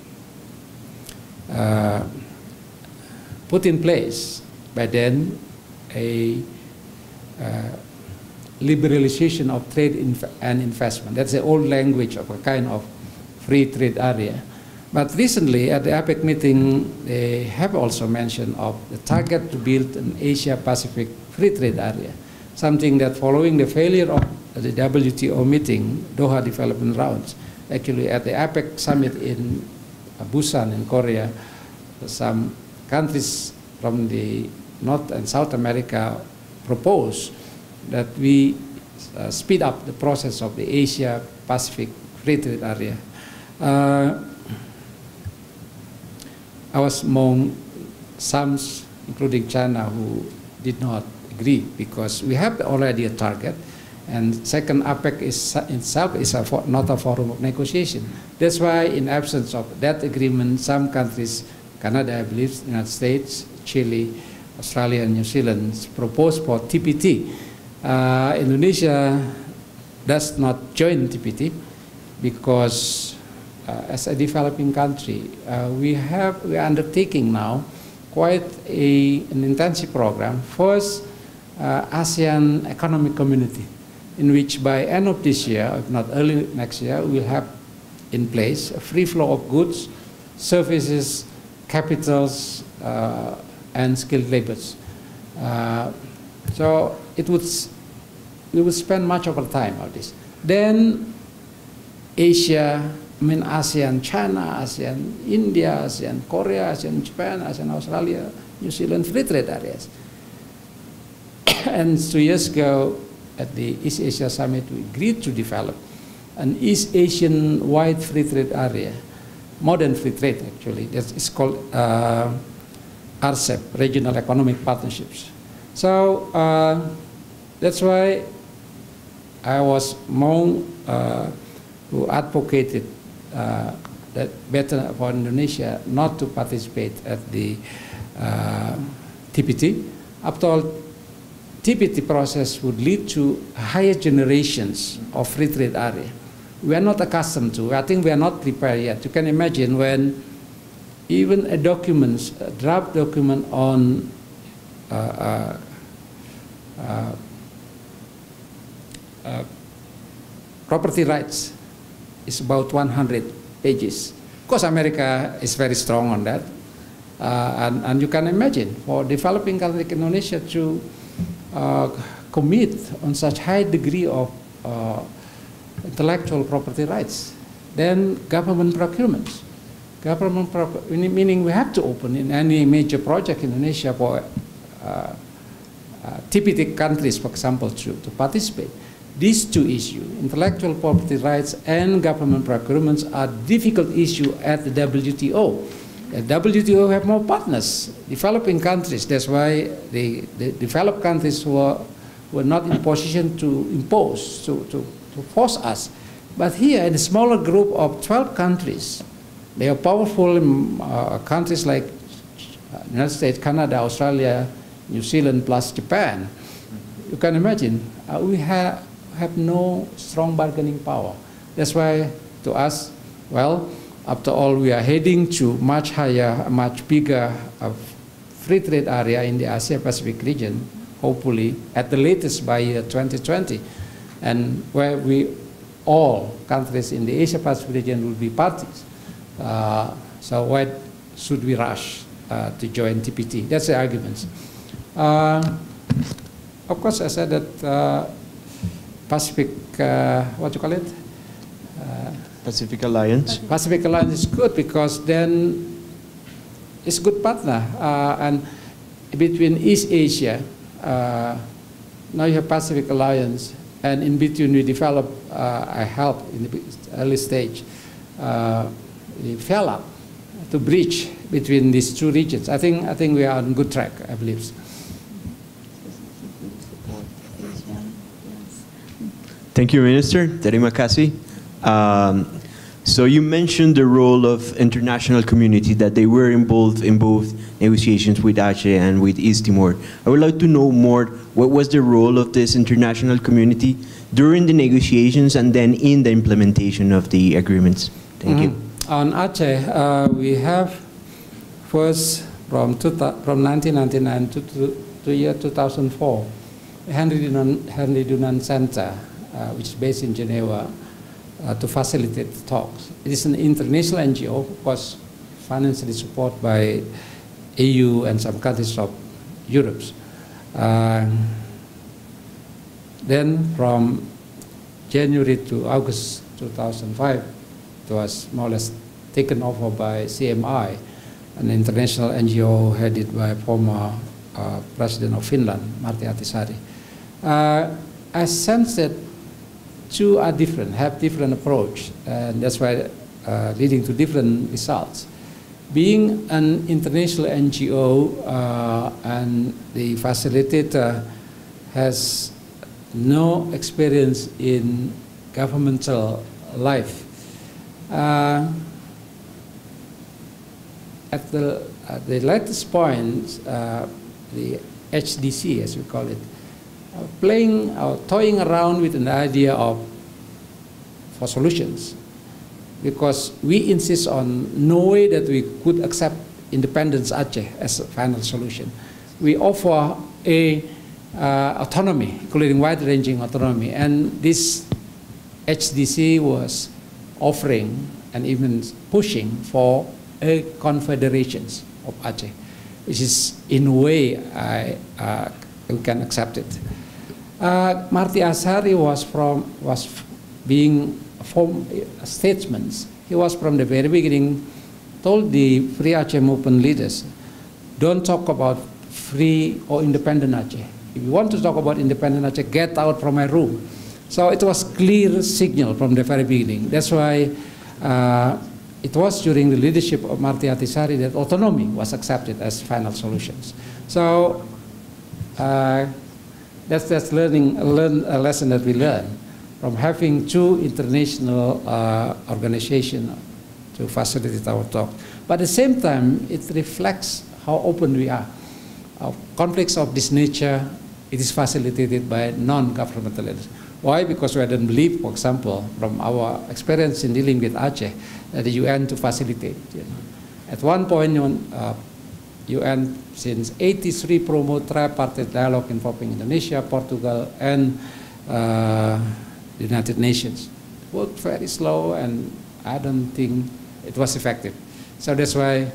uh, put in place by then a uh, liberalization of trade inf and investment. That's the old language of a kind of free trade area. But recently at the APEC meeting, they have also mentioned of the target to build an Asia-Pacific free trade area, something that following the failure of the W T O meeting, Doha Development Rounds, actually at the APEC summit in Busan in Korea, some countries from the North and South America proposed that we uh, speed up the process of the Asia-Pacific free trade area. Uh, I was among some, including China, who did not agree because we have already a target, and second, APEC is itself is a for, not a forum of negotiation. That's why, in absence of that agreement, some countries, Canada, I believe, United States, Chile, Australia, and New Zealand, proposed for T P T. Uh, Indonesia does not join T P T because uh, as a developing country, uh, we have we are undertaking now quite a, an intensive program. First, uh, ASEAN Economic Community, in which by end of this year, if not early next year, we'll have in place a free flow of goods, services, capitals, uh, and skilled labors. Uh, so it would, we would spend much of our time on this. Then Asia, I mean ASEAN, China, ASEAN, India, ASEAN, Korea, ASEAN, Japan, ASEAN, Australia, New Zealand, free trade areas. And two years ago at the East Asia Summit, we agreed to develop an East Asian wide free trade area, modern free trade actually. It's called uh, R C E P, Regional Economic Partnerships. So uh, that's why I was more uh, who advocated uh, that better for Indonesia not to participate at the uh, T P T. After all, T P T process would lead to higher generations of free trade area. We are not accustomed to. I think we are not prepared yet. You can imagine when even a document, a draft document on uh, uh, uh, uh, property rights is about one hundred pages. Of course, America is very strong on that. Uh, and, and you can imagine for developing country like Indonesia to uh, commit on such high degree of uh, intellectual property rights, then government procurements. Government pro meaning we have to open in any major project in Indonesia for uh, uh, T P T countries, for example, to, to participate. These two issues, intellectual property rights and government procurements, are difficult issues at the W T O. The W T O have more partners, developing countries. That's why the, the developed countries were, were not in position to impose, to, to, to force us. But here, in a smaller group of twelve countries, they are powerful uh, countries like United States, Canada, Australia, New Zealand, plus Japan. You can imagine, uh, we have, have no strong bargaining power. That's why, to us, well, after all, we are heading to much higher, much bigger uh, free trade area in the Asia-Pacific region, hopefully, at the latest by year twenty twenty, and where we, all countries in the Asia-Pacific region will be parties. Uh, so why should we rush uh, to join T P T? That's the arguments. Uh, of course, I said that uh, Pacific, uh, what do you call it? Uh, Pacific Alliance. Pacific Alliance is good because then it's a good partner. Uh, and between East Asia, uh, now you have Pacific Alliance, and in between we develop, uh, I help in the early stage, uh, the F E L A to bridge between these two regions. I think, I think we are on good track, I believe. Thank you, Minister. Terima kasih. Um, so you mentioned the role of international community, that they were involved in both negotiations with Aceh and with East Timor. I would like to know more, what was the role of this international community during the negotiations and then in the implementation of the agreements? Thank mm. you. On Aceh, uh, we have first from, two, from nineteen ninety-nine to, to, to year two thousand four, Henry Dunant, Henry Dunant Center, uh, which is based in Geneva, uh, to facilitate the talks. It is an international N G O, of course, financially supported by E U and some countries of Europe. Uh, then from January to August two thousand five, it was more or less taken over by C M I, an international N G O headed by former uh, President of Finland, Martti Ahtisaari. Uh, I sense that two are different, have different approach, and that's why uh, leading to different results. Being an international N G O uh, and the facilitator has no experience in governmental life, uh, at the, at the latest point, uh, the H D C, as we call it, uh, playing or toying around with an idea of for solutions. because we insist on no way that we could accept independence Aceh as a final solution. We offer a uh, autonomy, including wide-ranging autonomy, and this H D C was offering and even pushing for a confederation of Aceh, which is in a way I, uh, we can accept it. Uh, Marty Ashari was from was being from a statesman. He was from the very beginning told the Free Aceh movement leaders, don't talk about free or independent Aceh. If you want to talk about independent Aceh, get out from my room. So it was clear signal from the very beginning. That's why uh, it was during the leadership of Marty Ahtisaari that autonomy was accepted as final solutions. So uh, that's that's learning learn a lesson that we learn from having two international uh, organizations to facilitate our talk. But at the same time, it reflects how open we are. Of conflicts of this nature, it is facilitated by non-governmental leaders. Why? Because we don't believe, for example, from our experience in dealing with Aceh, that the U N to facilitate. You know. At one point, uh, U N since eighty-three promote tripartite dialogue involving Indonesia, Portugal, and uh, the United Nations. It worked very slow, and I don't think it was effective. So that's why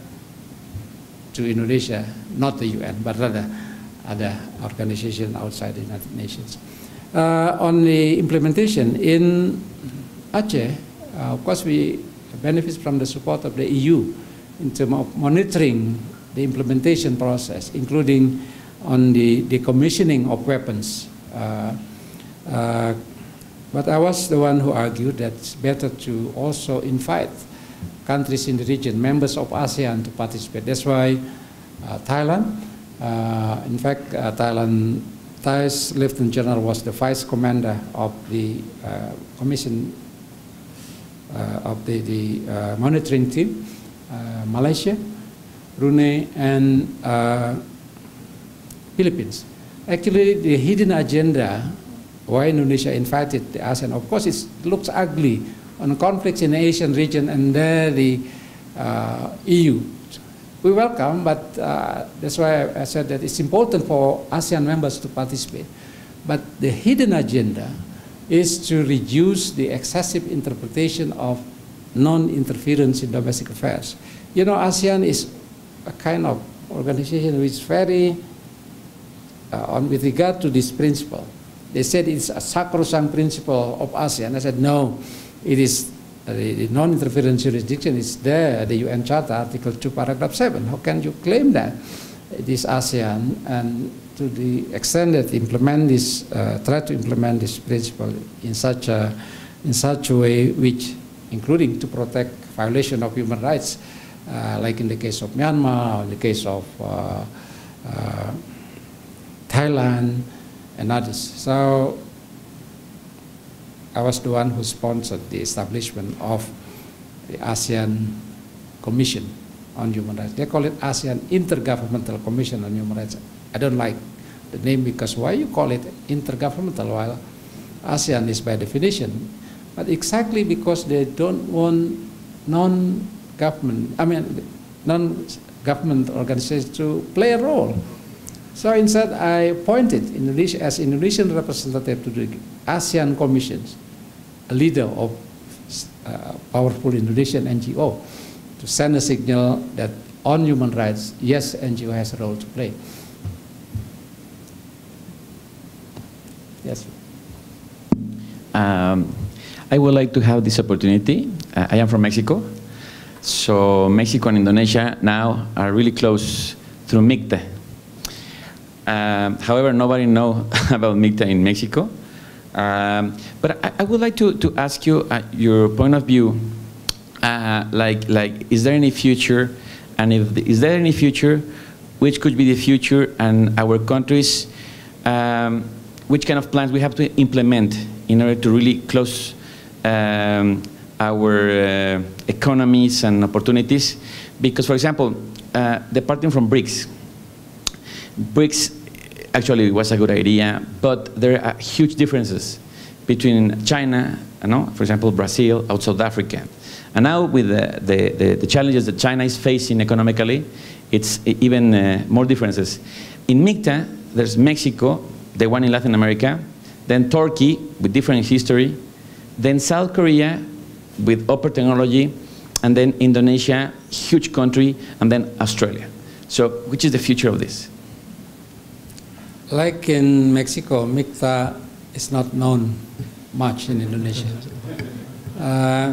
to Indonesia, not the U N, but rather other organizations outside the United Nations. Uh, on the implementation in Aceh, uh, of course we benefit from the support of the E U in terms of monitoring the implementation process, including on the decommissioning of weapons. Uh, uh, but I was the one who argued that it's better to also invite countries in the region, members of ASEAN, to participate. That's why uh, Thailand, uh, in fact, uh, Thailand, Thai's Lieutenant General was the vice commander of the uh, commission uh, of the, the uh, monitoring team, uh, Malaysia, Brunei, and uh, Philippines. Actually, the hidden agenda why Indonesia invited the ASEAN, of course, it looks ugly on conflicts in the Asian region, and there the uh, E U. We welcome, but uh, that's why I said that it's important for ASEAN members to participate. But the hidden agenda is to reduce the excessive interpretation of non-interference in domestic affairs. You know, ASEAN is a kind of organization which is very, uh, on with regard to this principle. They said it's a sacrosanct principle of ASEAN. I said, no. It is uh, the, the non-interference jurisdiction is there, the U N Charter, Article two, Paragraph seven. How can you claim that it is ASEAN, and to the extent that implement this, uh, try to implement this principle in such a in such a way, which, including to protect violation of human rights, uh, like in the case of Myanmar, or in the case of uh, uh, Thailand, and others. So I was the one who sponsored the establishment of the ASEAN Commission on Human Rights. They call it ASEAN Intergovernmental Commission on Human Rights. I don't like the name because why you call it intergovernmental while ASEAN is by definition? But exactly because they don't want non-government, I mean, non-government organizations to play a role. So instead, I appointed Indonesia as Indonesian representative to the ASEAN Commissions, a leader of uh, powerful Indonesian N G O, to send a signal that on human rights, yes, N G O has a role to play. Yes. Um, I would like to have this opportunity. Uh, I am from Mexico, so Mexico and Indonesia now are really close through MICTA. Um, however, nobody knows about MICTA in Mexico. Um, but I, I would like to, to ask you uh, your point of view, uh, like, like, is there any future, and if the, is there any future, which could be the future, and our countries, um, which kind of plans we have to implement in order to really close um, our uh, economies and opportunities? Because, for example, uh, departing from BRICS, BRICS actually was a good idea, but there are huge differences between China, you know, for example, Brazil, or South Africa. And now with the, the, the, the challenges that China is facing economically, it's even uh, more differences. In MICTA, there's Mexico, the one in Latin America, then Turkey with different history, then South Korea with upper technology, and then Indonesia, huge country, and then Australia. So which is the future of this? Like in Mexico, MICTA is not known much in Indonesia. Uh,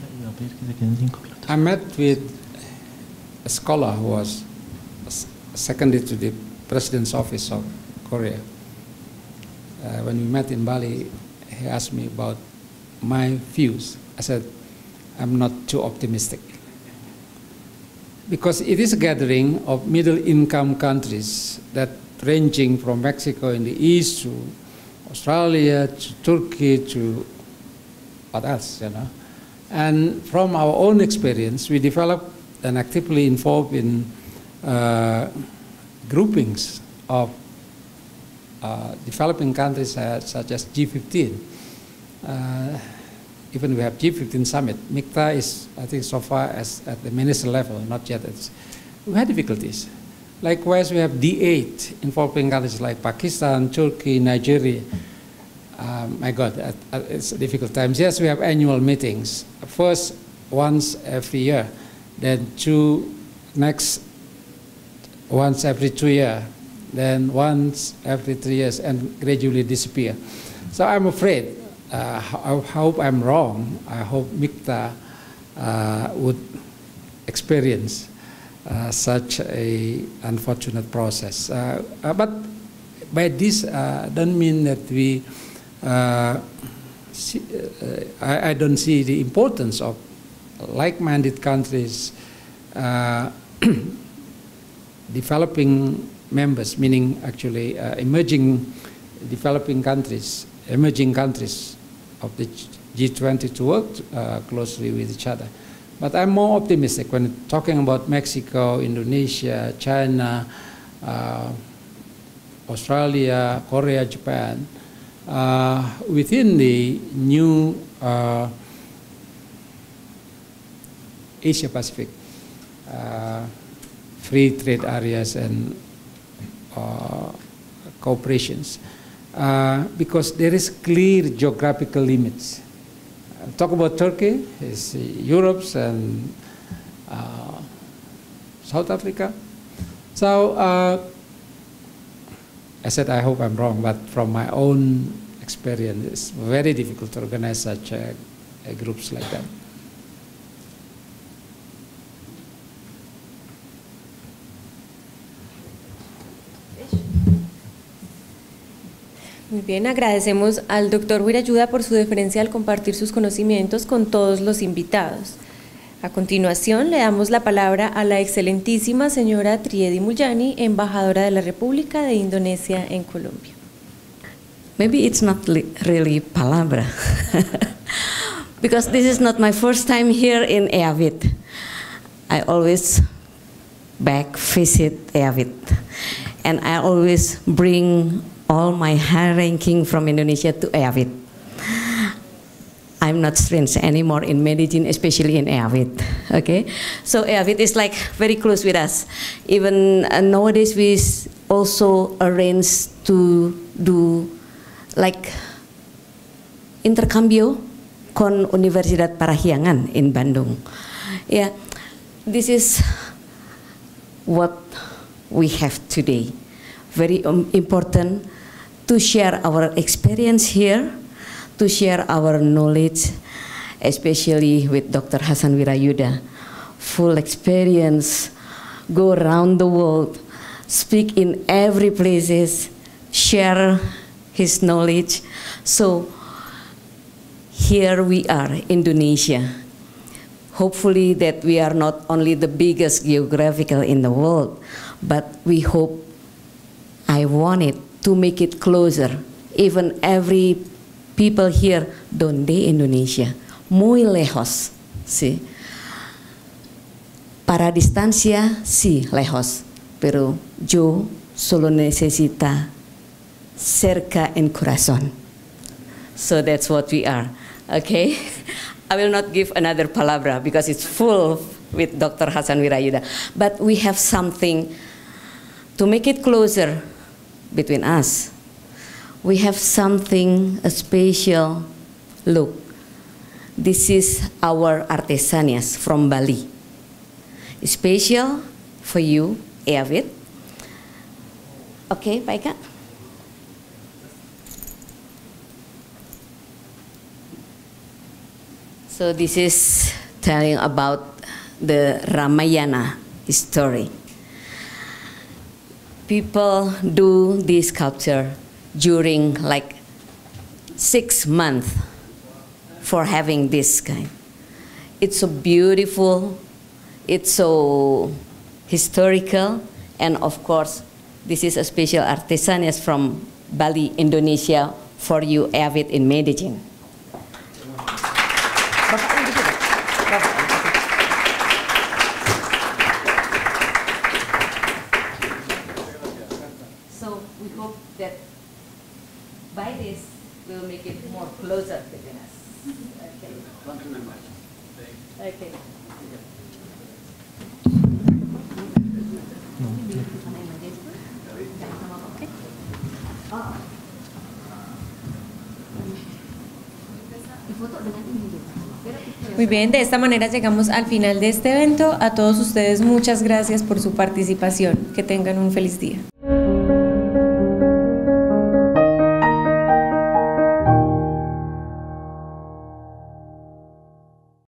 I met with a scholar who was seconded to the President's Office of Korea. Uh, when we met in Bali, he asked me about my views. I said, I'm not too optimistic. Because it is a gathering of middle-income countries that ranging from Mexico in the east to Australia to Turkey to what else, you know. And from our own experience, we developed and actively involved in uh, groupings of uh, developing countries uh, such as G fifteen. Uh, even we have G fifteen summit. MICTA is, I think, so far as at the minister level, not yet. It's, we had difficulties. Likewise, we have D eight involving countries like Pakistan, Turkey, Nigeria. Um, my God, at, at, it's difficult times. Yes, we have annual meetings. First, once every year. Then two, next, once every two years. Then once every three years, and gradually disappear. So I'm afraid, uh, I hope I'm wrong. I hope MICTA uh, would experience Uh, such a unfortunate process. Uh, uh, but by this uh, don't mean that we, uh, see, uh, I, I don't see the importance of like-minded countries uh, developing members, meaning actually uh, emerging developing countries, emerging countries of the G twenty to work uh, closely with each other. But I'm more optimistic when talking about Mexico, Indonesia, China, uh, Australia, Korea, Japan. Uh, within the new uh, Asia-Pacific uh, free trade areas and uh, cooperations, uh, because there is clear geographical limits. Talk about Turkey, is Europe and uh, South Africa. So uh, I said I hope I'm wrong, but from my own experience, it's very difficult to organize such uh, uh, groups like that. Muy bien, agradecemos al doctor Wirayuda por su deferencia al compartir sus conocimientos con todos los invitados. A continuación, le damos la palabra a la excelentísima señora Triyedi Mulyani, embajadora de la República de Indonesia en Colombia. Maybe it's not really palabra, because this is not my first time here in EAVIT. I always back visit EAVIT, and I always bring all my high ranking from Indonesia to EAVIT. I'm not strange anymore in Medellin, especially in EAVIT. Okay, so EAVIT is like very close with us. Even uh, nowadays we also arrange to do like intercambio con Universidad Parahyangan in Bandung. Yeah, this is what we have today. Very um, important to share our experience here, to share our knowledge, especially with Doctor Hasan Wirayuda. Full experience, go around the world, speak in every places, share his knowledge. So here we are, Indonesia. Hopefully that we are not only the biggest geographical in the world, but we hope, I want it to make it closer. Even every people here, donde Indonesia, muy lejos, sí. Para distancia, sí, lejos, pero yo solo necesita cerca en corazón. So that's what we are, okay? I will not give another palabra because it's full with Doctor Hasan Wirayuda. But we have something to make it closer between us. We have something, a special look. This is our artesanias from Bali. Special for you, Eavit. Okay, Pak Eka. So this is telling about the Ramayana story. People do this sculpture during like six months for having this kind. It's so beautiful, it's so historical, and of course, this is a special artisanias from Bali, Indonesia for you, Eavit in Medellin. So we hope that by this we'll make it more closer between us. Okay. Okay. Muy bien, de esta manera llegamos al final de este evento. A todos ustedes muchas gracias por su participación. Que tengan un feliz día.